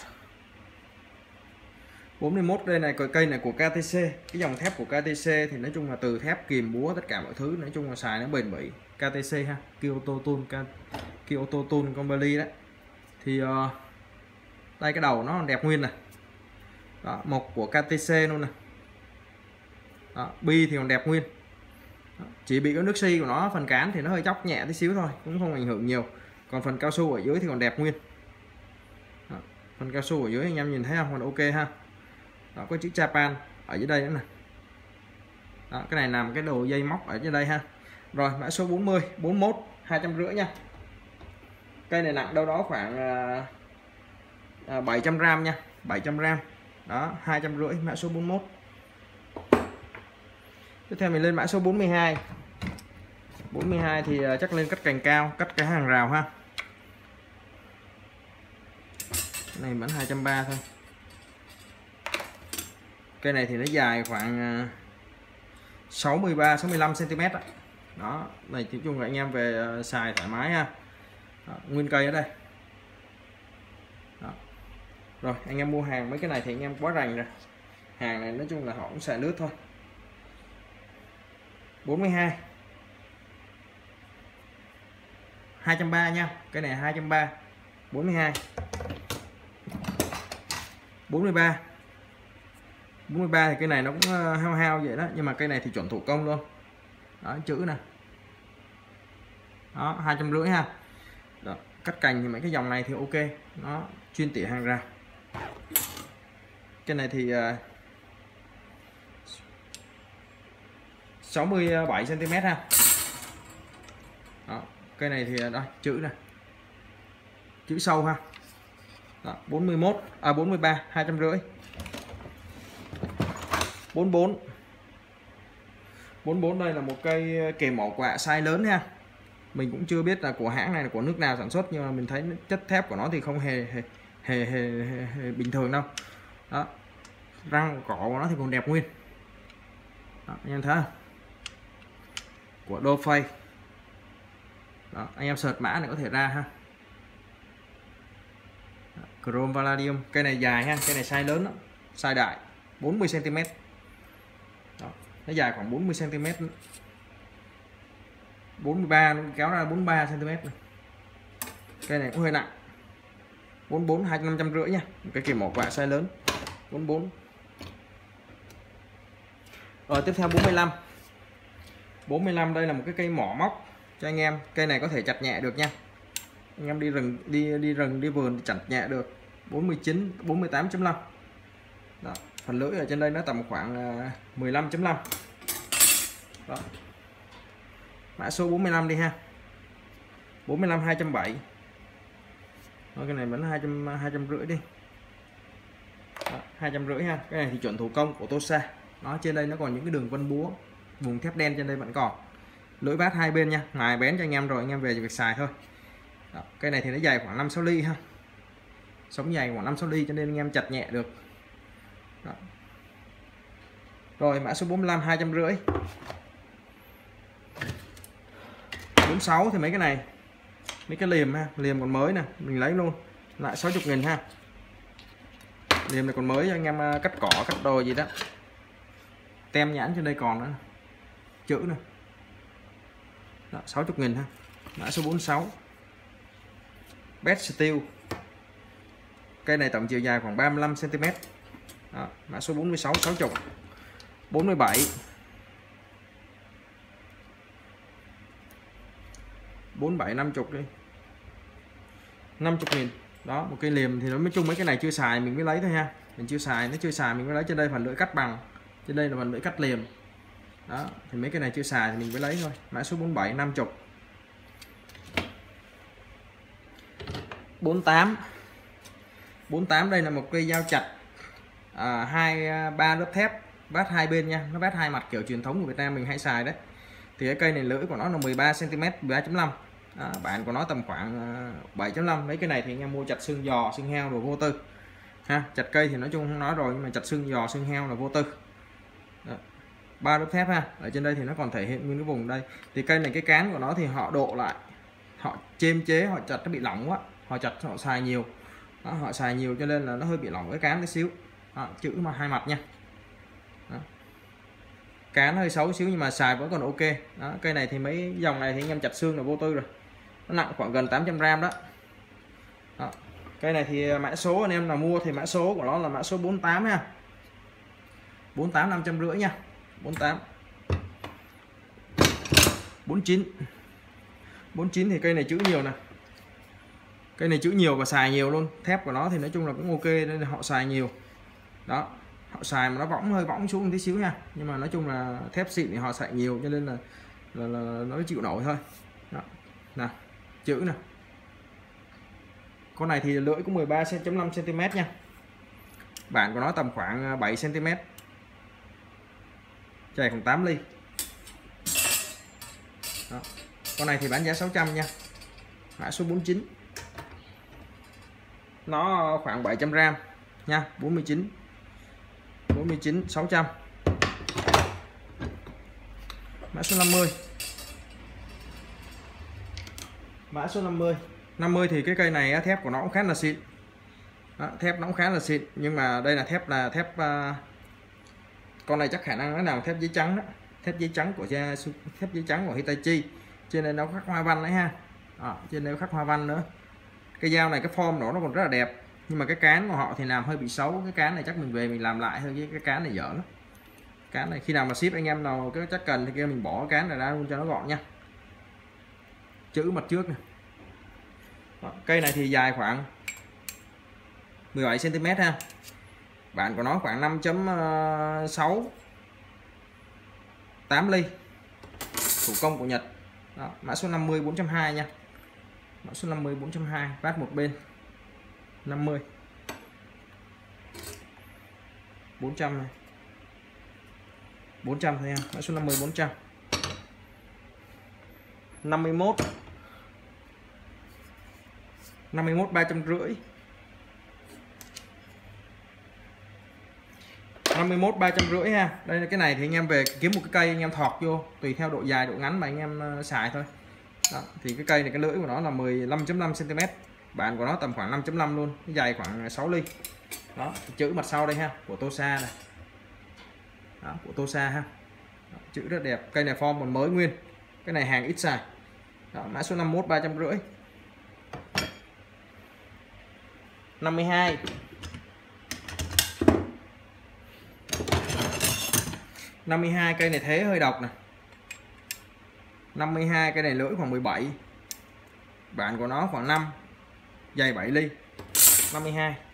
bốn mươi mốt đây này, cây này của ca tê xê. Cái dòng thép của ca tê xê thì nói chung là từ thép kìm búa tất cả mọi thứ nói chung là xài nó bền bỉ. ca tê xê ha, Kyoto Tool, Kyoto Tool Company đấy. Thì uh, đây cái đầu nó đẹp nguyên này. Đó, mộc của ca tê xê luôn này. Đó, bi thì còn đẹp nguyên. Đó, chỉ bị cái nước xi của nó, phần cán thì nó hơi chóc nhẹ tí xíu thôi, cũng không ảnh hưởng nhiều. Còn phần cao su ở dưới thì còn đẹp nguyên. Đó, phần cao su ở dưới anh em nhìn thấy không, còn ok ha. Đó, có chữ Japan ở dưới đây nữa này. Đó, cái này làm cái đồ dây móc ở dưới đây ha. Rồi mã số bốn mươi, bốn mươi mốt, hai trăm rưỡi nha. Cây này nặng đâu đó khoảng uh, bảy trăm gram nha, bảy trăm gram. Đó, hai trăm rưỡi, mã số bốn mươi mốt. Tiếp theo mình lên mã số bốn mươi hai. bốn mươi hai thì uh, chắc lên cắt cành cao, cắt cái hàng rào ha. Cái này vẫn hai trăm ba mươi thôi. Cây này thì nó dài khoảng uh, sáu mươi ba sáu mươi lăm xăng ti mét. Đó, này nói chung là anh em về uh, xài thoải mái ha. Đó, nguyên cây ở đây. Đó. Rồi anh em mua hàng mấy cái này thì anh em quá rành rồi. Hàng này nói chung là họ cũng xài nước thôi. bốn mươi hai, hai trăm ba mươi nha. Cái này hai trăm ba mươi. bốn mươi hai, bốn mươi ba. bốn mươi ba thì cái này nó cũng hao hao vậy đó, nhưng mà cây này thì chuẩn thủ công luôn. Đó, chữ nè. Đó, hai trăm rưỡi ha. Đó, cắt cành thì mấy cái dòng này thì ok, nó chuyên tỉa hàng rào. Cái này thì uh, sáu mươi bảy xăng ti mét ha. Đó, cây này thì đây chữ này, chữ sâu ha. Đó, bốn mươi mốt, à bốn mươi ba, hai trăm rưỡi. bốn mươi bốn. bốn mươi bốn đây là một cây kềm mỏ quạ size lớn ha. Mình cũng chưa biết là của hãng này là của nước nào sản xuất, nhưng mà mình thấy chất thép của nó thì không hề hề hề, hề, hề, hề bình thường đâu. Đó, răng cỏ của nó thì còn đẹp nguyên. Đó, anh em thấy không? Của Dofay. Đó, anh em search mã này có thể ra ha. Đó, Chrome Palladium. Cây này dài ha, cây này size lớn đó. Size đại, bốn mươi xăng ti mét. Đó, nó dài khoảng bốn mươi xăng ti mét. bốn mươi ba, nó kéo ra bốn mươi ba xăng ti mét này. Cây này cũng hơi nặng. bốn mươi bốn, hai trăm năm trăm rưỡi nha. Một cái kìm mỏ quạ size lớn. bốn mươi bốn. Rồi tiếp theo bốn mươi lăm. bốn mươi lăm đây là một cái cây mỏ móc cho anh em. Cây này có thể chặt nhẹ được nha. Anh em đi rừng đi đi rừng đi vườn thì chặt nhẹ được. bốn mươi chín, bốn mươi tám chấm năm. Đó, phần lưỡi ở trên đây nó tầm khoảng mười lăm chấm năm. Đó. Mã số bốn mươi lăm đi ha. bốn mươi lăm hai trăm bảy mươi. Đó, cái này vẫn hai trăm hai trăm rưỡi đi. Đó, hai trăm rưỡi ha. Cái này thì chuẩn thủ công của Tosa. Nó trên đây nó còn những cái đường vân búa, vùng thép đen trên đây vẫn còn. Lưỡi bát hai bên nha, mài bén cho anh em rồi anh em về chỉ việc xài thôi. Đó, cây này thì nó dài khoảng năm sáu ly ha. Sống dài khoảng năm sáu ly cho nên anh em chặt nhẹ được. Đó. Rồi mã số bốn mươi lăm hai trăm rưỡi. bốn mươi sáu thì mấy cái này, mấy cái liềm ha, liềm còn mới nè, mình lấy luôn, lại sáu mươi nghìn ha. Liềm này còn mới cho anh em cắt cỏ, cắt đồ gì đó. Tem nhãn trên đây còn nữa. Chữ này. Đó, sáu mươi nghìn ha. Mã số bốn mươi sáu. Best Steel. Cây này tổng chiều dài khoảng ba mươi lăm xăng ti mét. Đó, mã số bốn mươi sáu, sáu mươi. bốn mươi bảy. bốn mươi bảy năm mươi đi. năm mươi nghìn. Đó, một cây liềm thì nói chung mấy cái này chưa xài mình mới lấy thôi ha. Mình chưa xài, nó chưa xài mình mới lấy. Trên đây phần lưỡi cắt bằng, trên đây là phần lưỡi cắt liềm. Đó, thì mấy cái này chưa xài thì mình mới lấy thôi. Mã số bốn mươi bảy năm mươi. bốn mươi tám. bốn mươi tám đây là một cây dao chặt à, hai ba lớp thép, vát hai bên nha, nó vát hai mặt kiểu truyền thống của Việt Nam mình hay xài đấy. Thì cái cây này lưỡi của nó là mười ba xăng ti mét, mười ba chấm năm. À, bạn của nó tầm khoảng bảy chấm năm. Mấy cái này thì anh em mua chặt xương giò, xương heo rồi vô tư ha. Chặt cây thì nói chung không nói rồi, nhưng mà chặt xương giò, xương heo là vô tư. Ba lớp thép ha. Ở trên đây thì nó còn thể hiện nguyên cái vùng đây. Thì cây này cái cán của nó thì họ độ lại, họ chêm chế, họ chặt nó bị lỏng quá, họ chặt họ xài nhiều. Đó, họ xài nhiều cho nên là nó hơi bị lỏng cái cán tí xíu. Đó, chữ mà hai mặt nha. Đó. Cán hơi xấu xíu nhưng mà xài vẫn còn ok. Đó, cây này thì mấy dòng này thì anh em chặt xương là vô tư rồi. Nó nặng khoảng gần tám trăm gram đó. Đó. Cây này thì mã số anh em nào mua thì mã số của nó là mã số bốn mươi tám ha. bốn mươi tám năm trăm rưỡi nha. bốn mươi tám. bốn mươi chín. bốn mươi chín thì cây này chữ nhiều nè. Cây này chữ nhiều và xài nhiều luôn. Thép của nó thì nói chung là cũng ok nên là họ xài nhiều. Đó, họ xài mà nó võng hơi võng xuống một tí xíu nha. Nhưng mà nói chung là thép xịn thì họ xài nhiều cho nên là là, là nó chịu nổi thôi. Đó. Nè, chữ nè. Con này thì lưỡi cũng mười ba chấm năm xăng ti mét nha. Bản của nó tầm khoảng bảy xăng ti mét. Chày khoảng tám ly. Đó. Con này thì bán giá sáu trăm nha. Mã số bốn mươi chín. Nó khoảng bảy trăm gram nha, bốn mươi chín. bốn mươi chín sáu trăm. Mã số năm mươi. Mã số năm mươi. năm mươi thì cái cây này thép của nó cũng khá là xịn. Đó, thép nó cũng khá là xịn, nhưng mà đây là thép là thép uh, con này chắc khả năng nó làm thép giấy trắng đó. Thép giấy trắng của thép giấy trắng của Hitachi. Trên này nó khắc hoa văn đấy ha. Đó, trên đây khắc hoa văn nữa. Cái dao này cái form đó nó còn rất là đẹp, nhưng mà cái cán của họ thì làm hơi bị xấu. Cái cán này chắc mình về mình làm lại thôi, với cái cán này dở lắm. Cán này khi nào mà ship anh em nào cái chắc cần thì kia mình bỏ cái cán này ra luôn cho nó gọn nha. Chữ mặt trước này. Đó, cây này thì dài khoảng mười bảy xăng ti mét ha. Bản của nó khoảng năm chấm sáu, tám ly. Thủ công của Nhật. Đó, mã số năm mươi bốn trăm hai nha. Mã số năm mươi bốn trăm hai, vát một bên. năm mươi. bốn trăm này. bốn trăm thôi nha. Mã số năm mươi bốn trăm. năm mươi mốt. năm mươi mốt ba trăm rưỡi. năm mươi mốt ba trăm rưỡi ha. Đây là cái này thì anh em về kiếm một cái cây anh em thọt vô tùy theo độ dài độ ngắn mà anh em xài thôi. Đó, thì cái cây này cái lưỡi của nó là mười lăm chấm năm xăng ti mét. Bản của nó tầm khoảng năm chấm năm luôn, cái dài khoảng sáu ly. Đó, chữ mặt sau đây ha, của Tosa này. Đó, của Tosa ha. Đó, chữ rất đẹp, cây này form còn mới nguyên. Cái này hàng ít xài. Đó, mã số năm mươi mốt ba trăm rưỡi. năm mươi hai. năm mươi hai cây này thế hơi độc nè. năm mươi hai cây này lưỡi khoảng mười bảy. Bản của nó khoảng năm, dày bảy ly. năm mươi hai.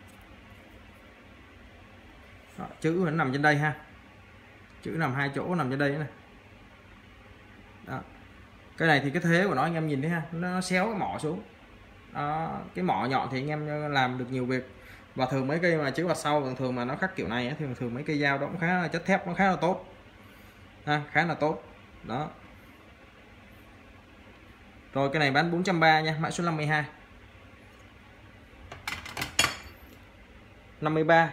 Đó, chữ nó nằm trên đây ha. Chữ nằm hai chỗ, nằm trên đây này. Đó. Cái này thì cái thế của nó anh em nhìn thấy ha, nó xéo cái mỏ xuống. Đó, cái mỏ nhọn thì anh em làm được nhiều việc. Và thường mấy cây mà chữ mặt sau thường thường mà nó khắc kiểu này thì thường thường mấy cây dao đó cũng khá là chất thép, nó khá là tốt ha, khá là tốt. Đó. Rồi cái này bán bốn trăm ba nha, mã số năm mươi hai. năm mươi ba.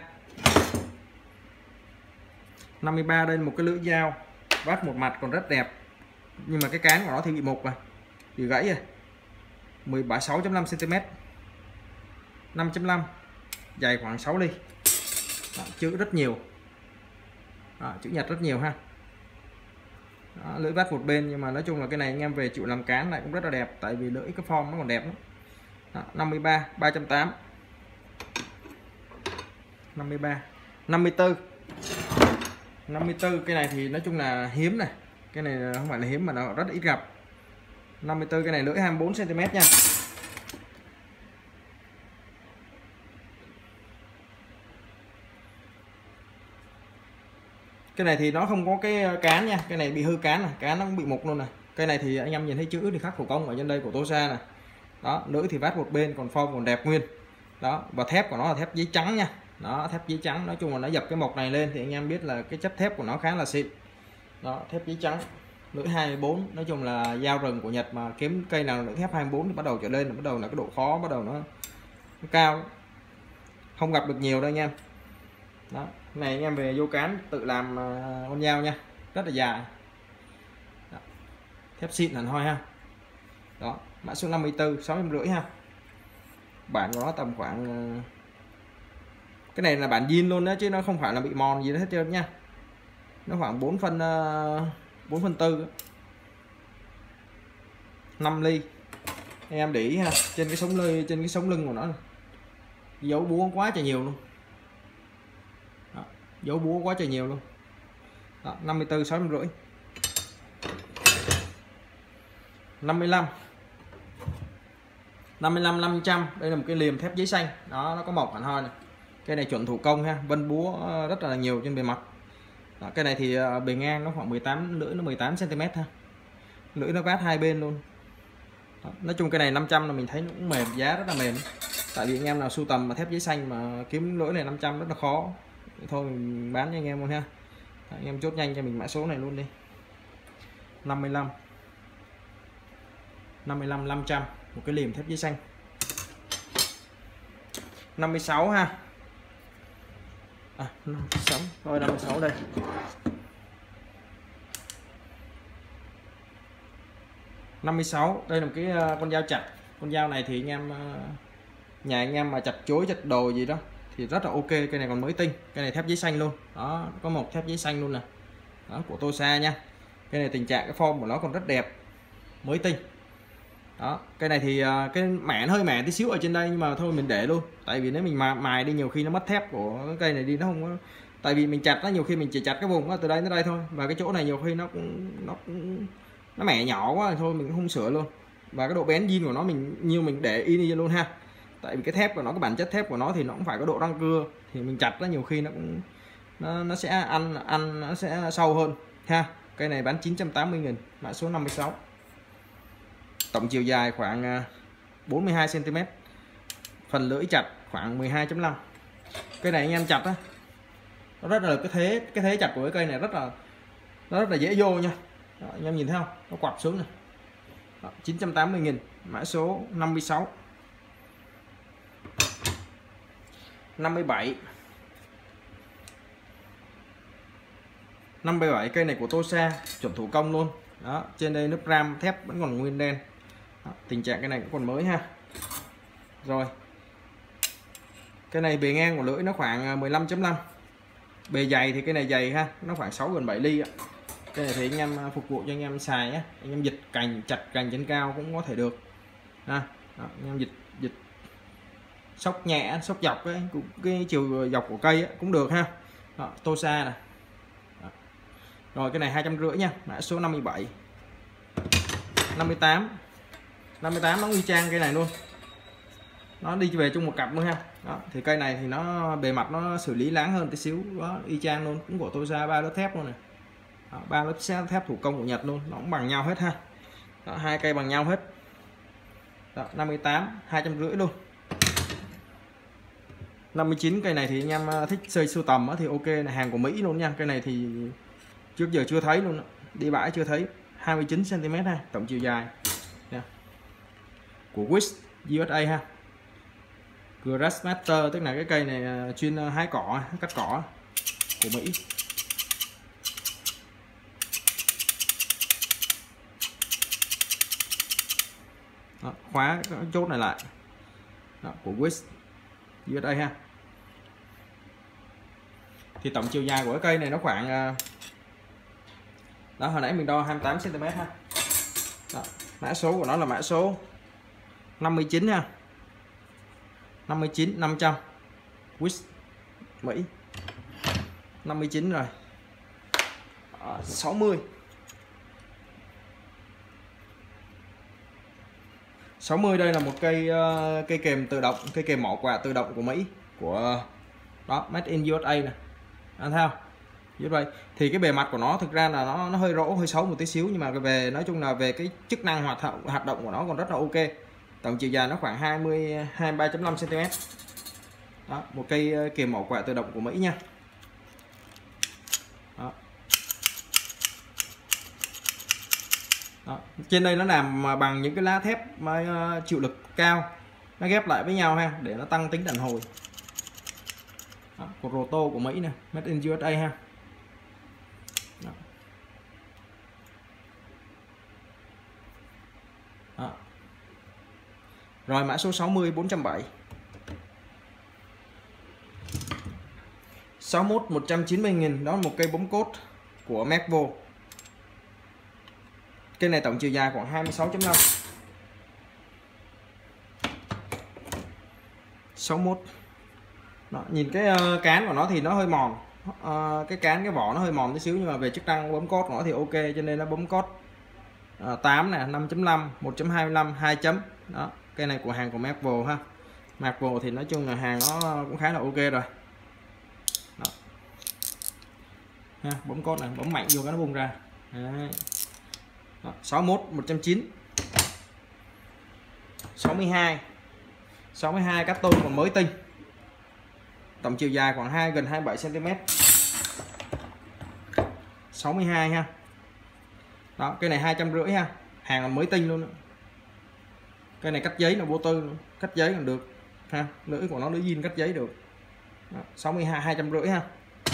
năm mươi ba đây là một cái lưỡi dao vát một mặt còn rất đẹp, nhưng mà cái cán của nó thì bị mục rồi, bị gãy rồi. mười sáu chấm năm xăng ti mét. năm chấm năm, dài khoảng sáu ly. Đó, chữ rất nhiều. Đó, chữ Nhật rất nhiều ha. Đó, lưỡi vát một bên, nhưng mà nói chung là cái này anh em về chịu làm cán lại cũng rất là đẹp, tại vì lưỡi cái form nó còn đẹp lắm. Đó, năm mươi ba, ba trăm tám. năm mươi ba. năm mươi tư. năm mươi tư cái này thì nói chung là hiếm này. Cái này không phải là hiếm mà nó rất ít gặp. năm mươi tư cái này lưỡi hai mươi bốn xăng ti mét nha. Cái này thì nó không có cái cán nha, cái này bị hư cán này, cán nó cũng bị mục luôn này. Cái này thì anh em nhìn thấy chữ thì khắc thủ công ở trên đây của Tosa này. Đó, lưỡi thì vát một bên, còn form còn đẹp nguyên. Đó, và thép của nó là thép giấy trắng nha. Đó, thép giấy trắng, nói chung là nó dập cái mộc này lên thì anh em biết là cái chất thép của nó khá là xịn. Đó, thép giấy trắng, lưỡi hai mươi bốn, nói chung là dao rừng của Nhật mà kiếm cây nào lưỡi thép hai mươi bốn thì bắt đầu trở lên, bắt đầu là cái độ khó bắt đầu nó, nó cao, không gặp được nhiều đâu anh em. Đó, này anh em về vô cán tự làm uh, con dao nha, rất là dài. Đó, thép xịn hẳn hoi ha. Đó, mã số năm mươi tư, sáu trăm rưỡi ha. Bản của nó tầm khoảng uh, cái này là bản zin luôn đó chứ nó không phải là bị mòn gì hết trơn nha. Nó khoảng bốn phân uh, bốn phân tư, năm ly. Anh em để ý ha, trên cái sống lưng, trên cái sống lưng của nó dấu búa quá trời nhiều luôn. Đó, dấu búa quá trời nhiều luôn. Đó, năm mươi tư, sáu trăm rưỡi. năm mươi lăm, năm mươi lăm, năm trăm. Đây là một cái liềm thép giấy xanh. Đó, nó có mộc hẳn hoi này. Cái này chuẩn thủ công ha, vân búa rất là nhiều trên bề mặt. Đó, cái này thì bề ngang nó khoảng mười tám, lưỡi nó mười tám xăng ti mét ha. Lưỡi nó vát hai bên luôn. Đó, nói chung cái này năm trăm là mình thấy nó cũng mềm, giá rất là mềm. Tại vì anh em nào sưu tầm mà thép giấy xanh mà kiếm lưỡi này năm trăm rất là khó. Thôi mình bán cho anh em luôn ha. Đó, anh em chốt nhanh cho mình mã số này luôn đi. năm mươi lăm, năm mươi lăm, năm trăm, một cái liềm thép giấy xanh. năm mươi sáu ha. À, năm mươi sáu, rồi năm mươi sáu đây. năm mươi sáu, đây là một cái con dao chặt. Con dao này thì anh em nhà anh em mà chặt chối chặt đồ gì đó thì rất là ok. Cây này còn mới tinh, cây này thép giấy xanh luôn. Đó, có một thép giấy xanh luôn nè. Đó, của Tosa nha. Cây này tình trạng cái form của nó còn rất đẹp, mới tinh. Đó, cây này thì cái mẻ nó hơi mẻ tí xíu ở trên đây nhưng mà thôi mình để luôn. Tại vì nếu mình mà mài đi nhiều khi nó mất thép của cái cây này đi, nó không có. Tại vì mình chặt nó nhiều khi mình chỉ chặt cái vùng đó, từ đây tới đây thôi, và cái chỗ này nhiều khi nó cũng nó cũng nó mẻ nhỏ quá thôi mình cũng không sửa luôn. Và cái độ bén zin của nó mình như mình để in đi luôn ha. Tại vì cái thép của nó, cái bản chất thép của nó thì nó cũng phải có độ răng cưa, thì mình chặt nó nhiều khi nó cũng nó, nó sẽ ăn ăn nó sẽ sâu hơn ha. Cây này bán chín trăm tám mươi nghìn, mã số năm mươi sáu. Tổng chiều dài khoảng bốn mươi hai xăng ti mét. Phần lưỡi chặt khoảng mười hai chấm năm. Cây này anh em chặt á, nó rất là cái thế cái thế chặt của cái cây này rất là nó rất là dễ vô nha. Đó, anh em nhìn thấy không, nó quặp xuống này. Đó, chín trăm tám mươi nghìn, mã số năm mươi sáu. năm mươi bảy, năm mươi bảy, cây này của Tosa, chuẩn thủ công luôn. Đó, trên đây lớp ram thép vẫn còn nguyên đen. Đó, tình trạng cái này cũng còn mới ha. Rồi, cái này bề ngang của lưỡi nó khoảng mười lăm chấm năm. Bề dày thì cái này dày ha, nó khoảng sáu gần bảy ly ạ. Cái này thì anh em phục vụ cho anh em xài nhé. Anh em dịch cành, chặt cành trên cao cũng có thể được ha. Đó, anh em dịch dịch sóc nhẹ, sóc dọc cái, cái chiều dọc của cây ấy, cũng được ha. Đó, Tosa này. Đó. Rồi cái này hai trăm rưỡi nha, mã số năm mươi bảy. năm mươi tám, năm mươi tám nó y chang cây này luôn, nó đi về chung một cặp luôn ha. Đó, thì cây này thì nó bề mặt nó xử lý láng hơn tí xíu. Đó, y chang luôn, cũng của Tosa, ba lớp thép luôn này. Đó, ba lớp thép thủ công của Nhật luôn, nó cũng bằng nhau hết ha. Đó, hai cây bằng nhau hết. Đó, năm mươi tám, hai trăm rưỡi luôn. năm mươi chín, cây này thì anh em thích chơi sưu tầm thì ok, là hàng của Mỹ luôn nha. Cây này thì trước giờ chưa thấy luôn, đi bãi chưa thấy. Hai mươi chín xăng ti mét ha, tổng chiều dài nha. Của Wish u ét a ha. Grassmaster, tức là cái cây này chuyên hái cỏ, cắt cỏ của Mỹ. Đó, khóa cái chốt này lại. Đó, của Wish u ét a ha. Thì tổng chiều dài của cái cây này nó khoảng, đó hồi nãy mình đo hai mươi tám xăng ti mét ha. Đó, mã số của nó là mã số năm mươi chín ha. năm mươi chín, năm trăm. Wish Mỹ. năm mươi chín rồi. À, sáu mươi. sáu mươi, đây là một cây uh, cây kèm tự động, cây kèm mỏ quà tự động của Mỹ, của đó, made in u ét a này. Anh thấy không? dưới đây. Thì cái bề mặt của nó thực ra là nó nó hơi rỗ, hơi xấu một tí xíu, nhưng mà về nói chung là về cái chức năng hoạt động hoạt động của nó còn rất là ok. Tổng chiều dài nó khoảng hai mươi hai mươi ba phẩy năm xăng-ti-mét. Đó, một cây kìm mổ quạ tự động của Mỹ nha. Đó. Đó. Trên đây nó làm bằng những cái lá thép mà chịu lực cao, nó ghép lại với nhau ha, để nó tăng tính đàn hồi. Đó, cột roto của Mỹ nè, made in u ét a ha. Đó. Đó. Rồi mã số sáu mươi bốn trăm bảy mươi. sáu mươi mốt một trăm chín mươi nghìn, đó là một cây bấm cốt của Mervo. Cây này tổng chiều dài khoảng hai mươi sáu phẩy năm. sáu mươi mốt. Đó, nhìn cái uh, cán của nó thì nó hơi mòn. Uh, cái cán cái vỏ nó hơi mòn tí xíu, nhưng mà về chức năng bấm cốt của nó thì ok, cho nên nó bấm cốt uh, tám nè, năm chấm năm, một chấm hai mươi lăm, hai chấm. Đó, cây này của hàng của Mervo ha. Mervo thì nói chung là hàng nó cũng khá là ok rồi. Đó. Ha, bấm cốt này, bấm mạnh vô cái nó bung ra. Đấy. Đó, sáu mươi mốt một trăm chín mươi. sáu mươi hai. sáu mươi hai cắt tôn còn mới tinh. Tổng chiều dài khoảng hai gần hai mươi bảy xăng-ti-mét. sáu mươi hai ha. Đó, cây này hai trăm rưỡi ha. Hàng còn mới tinh luôn đó. Cây này cắt giấy là vô tư luôn. Cắt giấy còn được ha, lưỡi của nó lưỡi zin cắt giấy được. Đó, sáu mươi hai hai trăm rưỡi ha.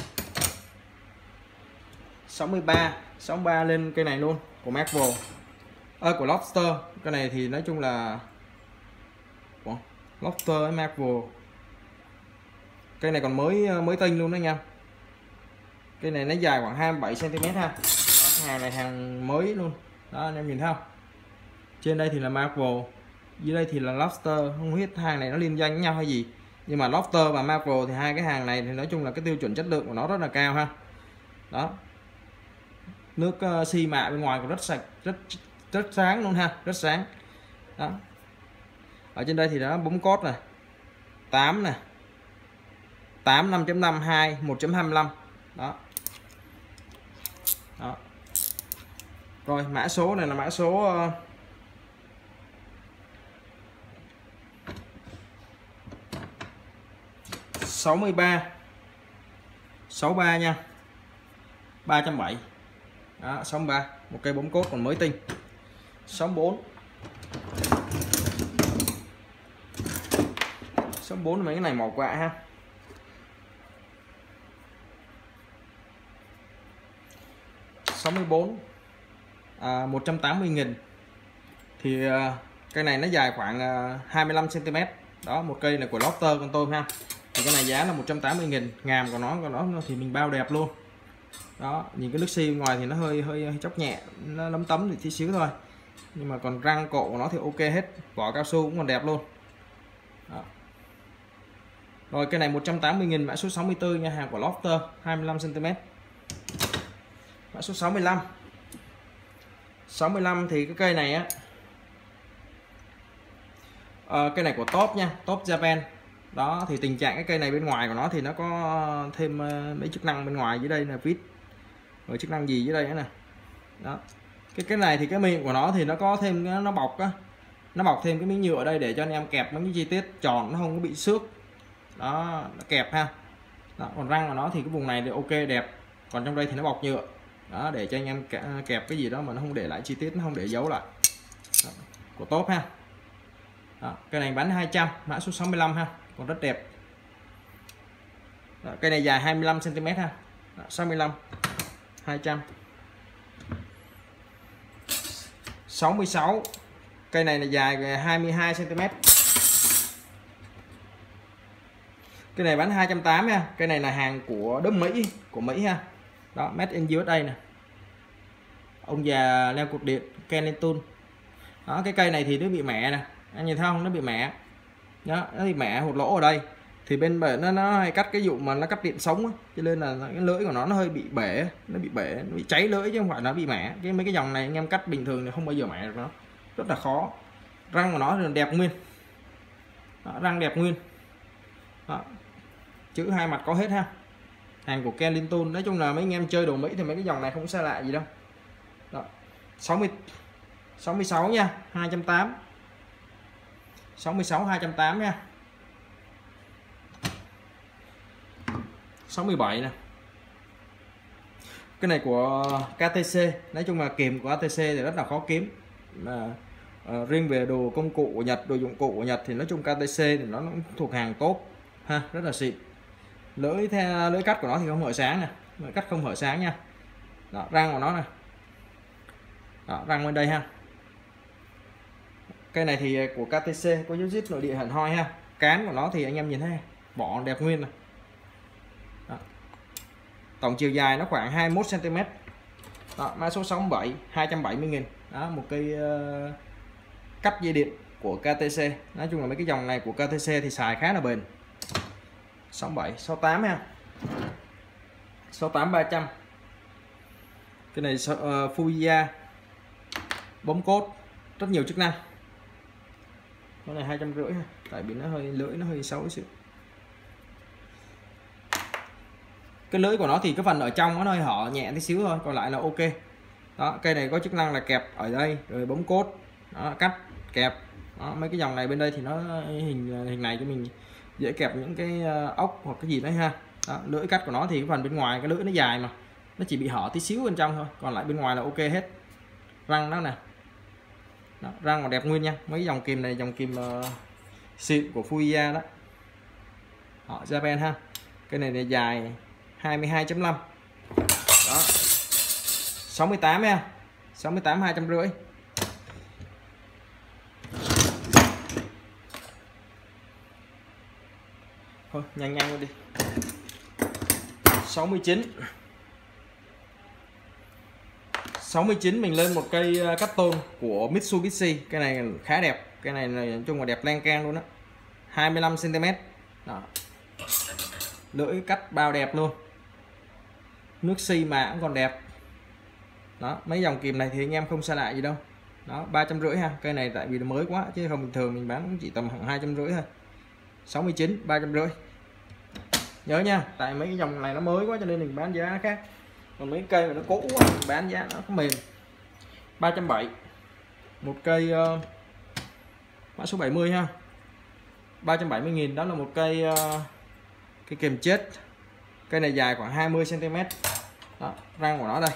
sáu mươi ba, sáu mươi ba lên cây này luôn của Mervo. Ơ à, của Lobster. Cái này thì nói chung là Ủa? Lobster với Mervo. Cây này còn mới mới tinh luôn đó nha. Cây này nó dài khoảng hai mươi bảy xăng-ti-mét ha. Đó, hàng này hàng mới luôn. Đó anh em nhìn thấy không? Trên đây thì là Mervo, dưới đây thì là Lobster. Không biết hàng này nó liên danh với nhau hay gì, nhưng mà Lobster và Mervo thì hai cái hàng này thì nói chung là cái tiêu chuẩn chất lượng của nó rất là cao ha. Đó, nước uh, xi mạ bên ngoài còn rất sạch, rất rất sáng luôn ha, rất sáng. Đó, ở trên đây thì nó bấm cốt này, tám nè, tám, năm chấm năm, hai, một chấm hai mươi lăm. Đó. Đó. Rồi mã số này là mã số uh, sáu mươi ba, sáu mươi ba nha, ba trăm bảy mươi. Đó, sáu mươi ba, một cây bấm cốt còn mới tinh. sáu mươi bốn. sáu mươi bốn là mấy cái này màu quạ ha. sáu mươi bốn, à, một trăm tám mươi nghìn. Thì uh, cây này nó dài khoảng uh, hai mươi lăm xăng-ti-mét. Đó, một cây là của Lobster con tôm ha. Thì cái này giá là một trăm tám mươi nghìn. Ngàm của nó của nó thì mình bao đẹp luôn. Đó, nhìn cái nước xi ngoài thì nó hơi hơi, hơi chóc nhẹ, nó lấm tấm thì tí xíu thôi, nhưng mà còn răng cổ của nó thì ok hết, vỏ cao su cũng còn đẹp luôn. Đó. Rồi cái này một trăm tám mươi nghìn, mã số sáu mươi tư nha, hàng của Lobster, hai mươi lăm xăng-ti-mét. Mã số sáu mươi lăm. sáu mươi lăm thì cái cây này á, à, cây này của Top nha, Top Japan. Đó, thì tình trạng cái cây này bên ngoài của nó thì nó có thêm mấy chức năng bên ngoài, dưới đây là vít, rồi chức năng gì dưới đây nữa nè. Đó, cái cái này thì cái miệng của nó thì nó có thêm, nó bọc á, nó bọc thêm cái miếng nhựa ở đây để cho anh em kẹp mấy cái chi tiết tròn, nó không có bị xước. Đó, nó kẹp ha. Đó, còn răng của nó thì cái vùng này thì ok đẹp, còn trong đây thì nó bọc nhựa. Đó, để cho anh em kẹp cái gì đó mà nó không để lại chi tiết, nó không để dấu lại. Đó, của Top ha. Đó, cây này bán hai trăm, mã số sáu mươi lăm ha, còn rất đẹp. Đó, cây này dài hai mươi lăm xăng-ti-mét ha. Đó, sáu mươi lăm, hai trăm. sáu mươi sáu, cây này là dài hai mươi hai xăng-ti-mét. Cái này bán hai trăm tám mươi ha. Cái này là hàng của đất Mỹ, của Mỹ ha. Đó, made in u ét a nè. Ông già leo cột điện Kenton. Đó, cái cây này thì nó bị mẻ nè, anh nhìn thấy không, nó bị mẻ. Đó, nó bị mẻ hột lỗ ở đây. Thì bên bể nó nó hay cắt cái dụng mà nó cắt điện sống á, cho nên là cái lưỡi của nó nó hơi bị bể, nó bị bể, nó bị cháy lưỡi chứ không phải nó bị mẻ. Cái mấy cái dòng này anh em cắt bình thường thì không bao giờ mẻ được nó. Rất là khó. Răng của nó thì đẹp nguyên. Đó, răng đẹp nguyên. Đó, chữ hai mặt có hết ha. hàng của Kenlington. Nói chung là mấy anh em chơi đồ Mỹ thì mấy cái dòng này không xa lạ gì đâu. Đó. sáu mươi sáu mươi sáu nha, hai trăm tám mươi. sáu mươi sáu hai trăm tám mươi nha. sáu mươi bảy nè. Cái này của ca tê xê, nói chung là kìm của ca tê xê thì rất là khó kiếm. Mà uh, riêng về đồ công cụ của Nhật, đồ dụng cụ của Nhật thì nói chung ca tê xê thì nó, nó thuộc hàng tốt ha, rất là xịn. Lưỡi theo lưỡi cắt của nó thì không hở sáng nè, lưỡi cắt không hở sáng nha. Đó, răng của nó nè. Đó, răng bên đây ha. Cây này thì của ca tê xê có dấu zip nội địa hẳn hoi ha. Cán của nó thì anh em nhìn thấy bỏ đẹp nguyên này. Đó. Tổng chiều dài nó khoảng hai mươi mốt xăng ti mét. Đó, mã số sáu mươi bảy, hai trăm bảy mươi nghìn. Đó, một cây uh, cắt dây điện của ca tê xê. Nói chung là mấy cái dòng này của ca tê xê thì xài khá là bền. sáu mươi bảy, sáu mươi tám ha. sáu mươi tám ba trăm. Cái này uh, Fujiya bấm cốt, rất nhiều chức năng. Cái này hai trăm rưỡi ha, tại vì nó hơi lưỡi nó hơi xấu xíu. Cái lưỡi của nó thì cái phần ở trong nó hơi hở nhẹ tí xíu thôi, còn lại là ok. Đó, cây này có chức năng là kẹp ở đây rồi bấm cốt, đó, cắt kẹp. Đó, mấy cái dòng này bên đây thì nó hình hình này cho mình dễ kẹp những cái ốc hoặc cái gì đấy ha. Đó, lưỡi cắt của nó thì cái phần bên ngoài cái lưỡi nó dài mà nó chỉ bị hở tí xíu bên trong thôi, còn lại bên ngoài là ok hết. Răng đó nè. Đó, răng còn đẹp nguyên nha. Mấy dòng kìm này dòng kìm uh, xịn của Fujiya đó. Họ Japan ha. Cái này này dài hai mươi hai chấm năm. Đó. sáu mươi tám nha. sáu mươi tám hai trăm rưỡi. Thôi nhanh nhanh đi. sáu mươi chín. sáu mươi chín mình lên một cây cắt tôn của Mitsubishi. Cái này khá đẹp. Cái này nói chung là đẹp lan can luôn đó. hai mươi lăm xăng ti mét. Đó. Lưỡi cắt bao đẹp luôn. Nước xi mà cũng còn đẹp. Đó, mấy dòng kìm này thì anh em không xa lạ gì đâu. Đó, ba trăm rưỡi ha. Cây này tại vì nó mới quá chứ không bình thường mình bán cũng chỉ tầm khoảng hai trăm rưỡi thôi. sáu mươi chín, ba trăm rưỡi. Nhớ nha, tại mấy cái dòng này nó mới quá cho nên mình bán giá nó khác. Còn mấy cây mà nó cũ quá, mình bán giá nó có mềm. ba trăm bảy mươi. Một cây uh, mã số bảy mươi ha. ba trăm bảy mươi nghìn, đó là một cây uh, cây kềm chết. Cây này dài khoảng hai mươi xăng ti mét. Đó, răng của nó đây.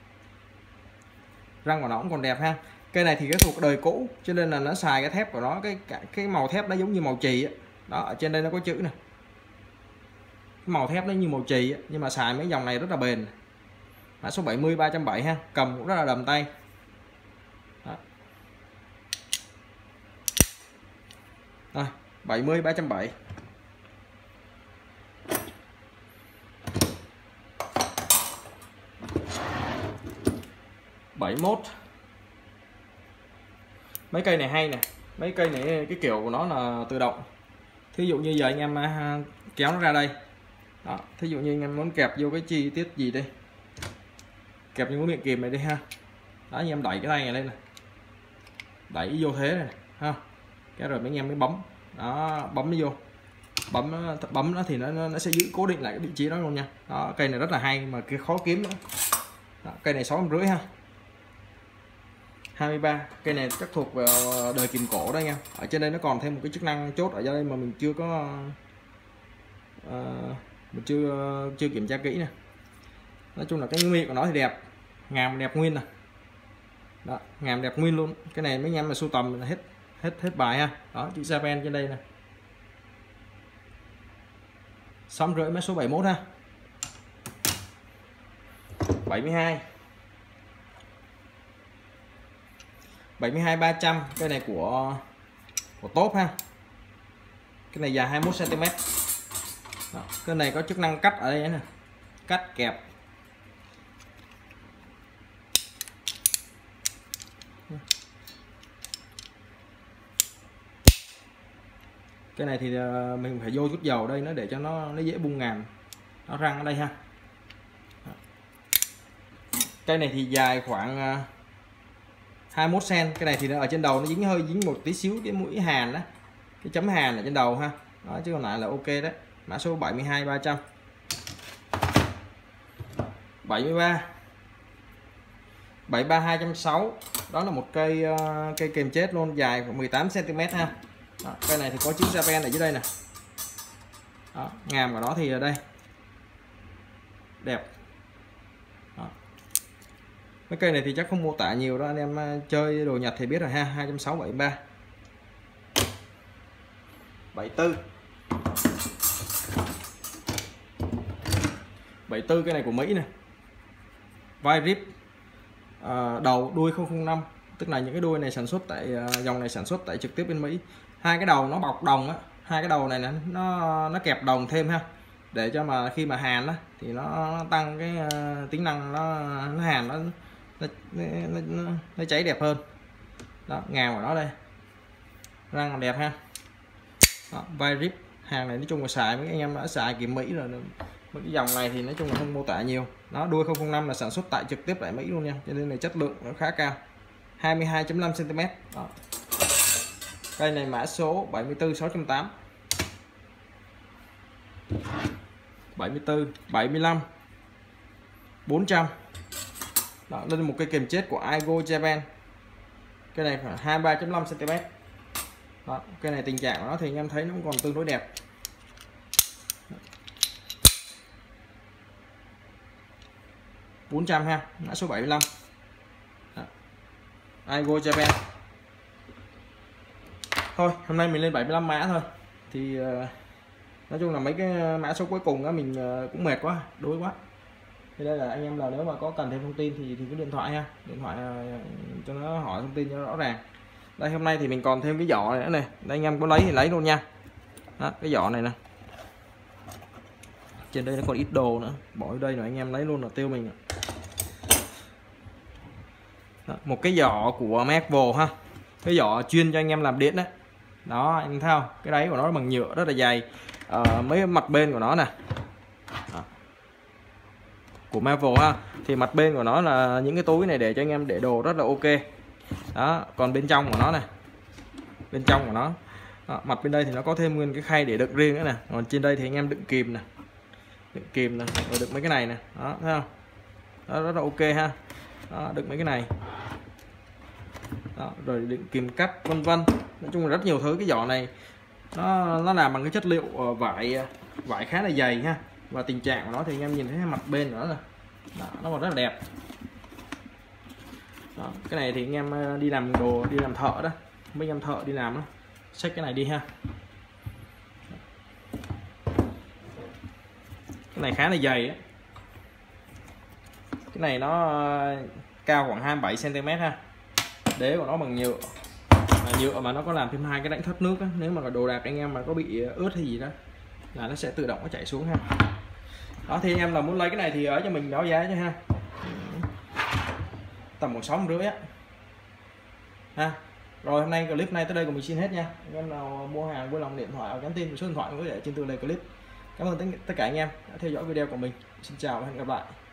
Răng của nó cũng còn đẹp ha. Cây này thì cái thuộc đời cũ cho nên là nó xài cái thép của nó, cái cái màu thép nó giống như màu chì á. Đó, ở trên đây nó có chữ nè. Cái màu thép nó như màu chì á, nhưng mà xài mấy dòng này rất là bền. Mã số bảy mươi, ba trăm bảy mươi ha, cầm cũng rất là đầm tay. Đó. Rồi, bảy mươi, ba trăm bảy mươi. bảy mươi mốt. Mấy cây này hay nè. Mấy cây này cái kiểu của nó là tự động. Thí dụ như giờ anh em kéo nó ra đây. Đó, thí dụ như anh em muốn kẹp vô cái chi tiết gì đây, kẹp những cái miệng kìm này đi ha. Đó, anh em đẩy cái tay này lên này, đẩy vô thế này ha, cái rồi mấy anh em mới bấm. Đó, bấm nó vô, bấm nó, bấm nó thì nó, nó sẽ giữ cố định lại cái vị trí đó luôn nha. Đó, cây này rất là hay mà cái khó kiếm nữa. Đó, cây này sáu trăm rưỡi ha. hai mươi ba. Cây này chắc thuộc vào đời kìm cổ đó nha. Ở trên đây nó còn thêm một cái chức năng chốt ở đây mà mình chưa có uh, mình chưa chưa kiểm tra kỹ nè. Nói chung là cái miệng của nó thì đẹp, ngàm đẹp nguyên nè. Đó, ngàm đẹp nguyên luôn. Cái này mấy anh em mà sưu tầm là hết hết hết bài ha. Đó, chữ Japan trên đây nè. sáu rưỡi, mã số bảy mươi mốt ha. bảy mươi hai. bảy mươi hai ba trăm. Cái này của của Top ha. Cái này dài hai mươi mốt xăng ti mét. Đó, cái này có chức năng cắt ở đây nè, cắt kẹp. Cái này thì mình phải vô chút dầu ở đây nó để cho nó nó dễ bung ngàm. Nó răng ở đây ha. Đó. Cây này thì dài khoảng hai mươi mốt xăng. Cái này thì nó ở trên đầu nó dính hơi dính một tí xíu cái mũi hàn đó, cái chấm hàn ở trên đầu ha. Đó, chứ còn lại là ok đấy. Mã số bảy mươi hai ba trăm. bảy mươi ba bảy mươi ba hai trăm sáu mươi. Đó là một cây uh, cây kềm chết luôn, dài khoảng mười tám xăng ti mét ha. Đó, cây này thì có chữ Japan ở dưới đây nè. Đó, ngàm của nó thì ở đây đẹp. Đó. Mấy cây này thì chắc không mô tả nhiều đó, anh em chơi đồ Nhật thì biết rồi ha. Hai trăm sáu mươi, bảy mươi ba, bảy mươi tư, bảy mươi tư. Cái này của Mỹ này, vai rip, à, đầu đuôi không không năm, tức là những cái đuôi này sản xuất tại dòng này sản xuất tại trực tiếp bên Mỹ. Hai cái đầu nó bọc đồng á, hai cái đầu này nó nó, nó kẹp đồng thêm ha, để cho mà khi mà hàn á thì nó, nó tăng cái uh, tính năng nó nó hàn nó nó, nó, nó, nó cháy đẹp hơn. Đó, ngàm của nó đây, răng đẹp ha. Đó, vai rip, hàng này nói chung là xài mấy anh em đã xài kiểm Mỹ rồi. Mấy cái dòng này thì nói chung là không mô tả nhiều. Nó đuôi không không năm là sản xuất tại trực tiếp tại Mỹ luôn nha, cho nên là chất lượng nó khá cao. Hai mươi hai phẩy năm xăng ti mét. Đó. Cây này mã số bảy mươi tư sáu trăm tám mươi, bảy mươi tư, bảy mươi lăm, bốn trăm. Đó, đây là một cây kềm chết của Aigo Japan. Cái này khoảng hai mươi ba phẩy năm xăng ti mét. Đó, cái này tình trạng của nó thì anh em thấy nó cũng còn tương đối đẹp. bốn trăm ha, mã số bảy mươi lăm. Đó. Aigo Japan. Thôi, hôm nay mình lên bảy mươi lăm mã thôi. Thì uh, nói chung là mấy cái mã số cuối cùng đó mình uh, cũng mệt quá, đuối quá. Thì đây là anh em là nếu mà có cần thêm thông tin thì thì cái điện thoại ha, điện thoại uh, cho nó hỏi thông tin cho nó rõ ràng. Đây hôm nay thì mình còn thêm cái giỏ này nữa này, đây anh em có lấy thì lấy luôn nha. Đó, cái giỏ này nè. Trên đây nó còn ít đồ nữa, bỏ ở đây rồi anh em lấy luôn là tiêu mình. Đó, một cái giỏ của Marvel ha, cái giỏ chuyên cho anh em làm điện đấy. Đó anh thấy không, cái đáy của nó bằng nhựa rất là dày. À, mấy mặt bên của nó nè. Đó. Của Marvel ha, thì mặt bên của nó là những cái túi này để cho anh em để đồ rất là ok. Đó, còn bên trong của nó này, bên trong của nó, đó, mặt bên đây thì nó có thêm nguyên cái khay để đựng riêng nữa nè. Còn trên đây thì anh em đựng kìm nè, đựng kìm nè, rồi đựng mấy cái này nè. Đó thấy không, đó rất là ok ha. Đó, đựng mấy cái này. Đó, rồi đựng kìm cắt vân vân, nói chung là rất nhiều thứ. Cái giỏ này nó nó làm bằng cái chất liệu vải vải khá là dày ha, và tình trạng của nó thì anh em nhìn thấy mặt bên nữa là đó, nó còn rất là đẹp. Đó, cái này thì anh em đi làm đồ, đi làm thợ đó, mấy anh em thợ đi làm đó, xách cái này đi ha. Cái này khá là dày á, cái này nó cao khoảng hai mươi bảy xăng ti mét ha. Đế của nó bằng nhựa, mà nhựa mà nó có làm thêm hai cái rãnh thoát nước á. Nếu mà đồ đạc anh em mà có bị ướt hay gì đó là nó sẽ tự động nó chảy xuống ha. Đó thì anh em là muốn lấy cái này thì ở cho mình báo giá cho ha, tầm một sáu rưỡi á ha. Rồi hôm nay clip này tới đây của mình xin hết nha. Anh em nào mua hàng vui lòng điện thoại hoặc nhắn tin số điện thoại có để trên tường đề clip. Cảm ơn tất cả anh em đã theo dõi video của mình. Xin chào và hẹn gặp lại.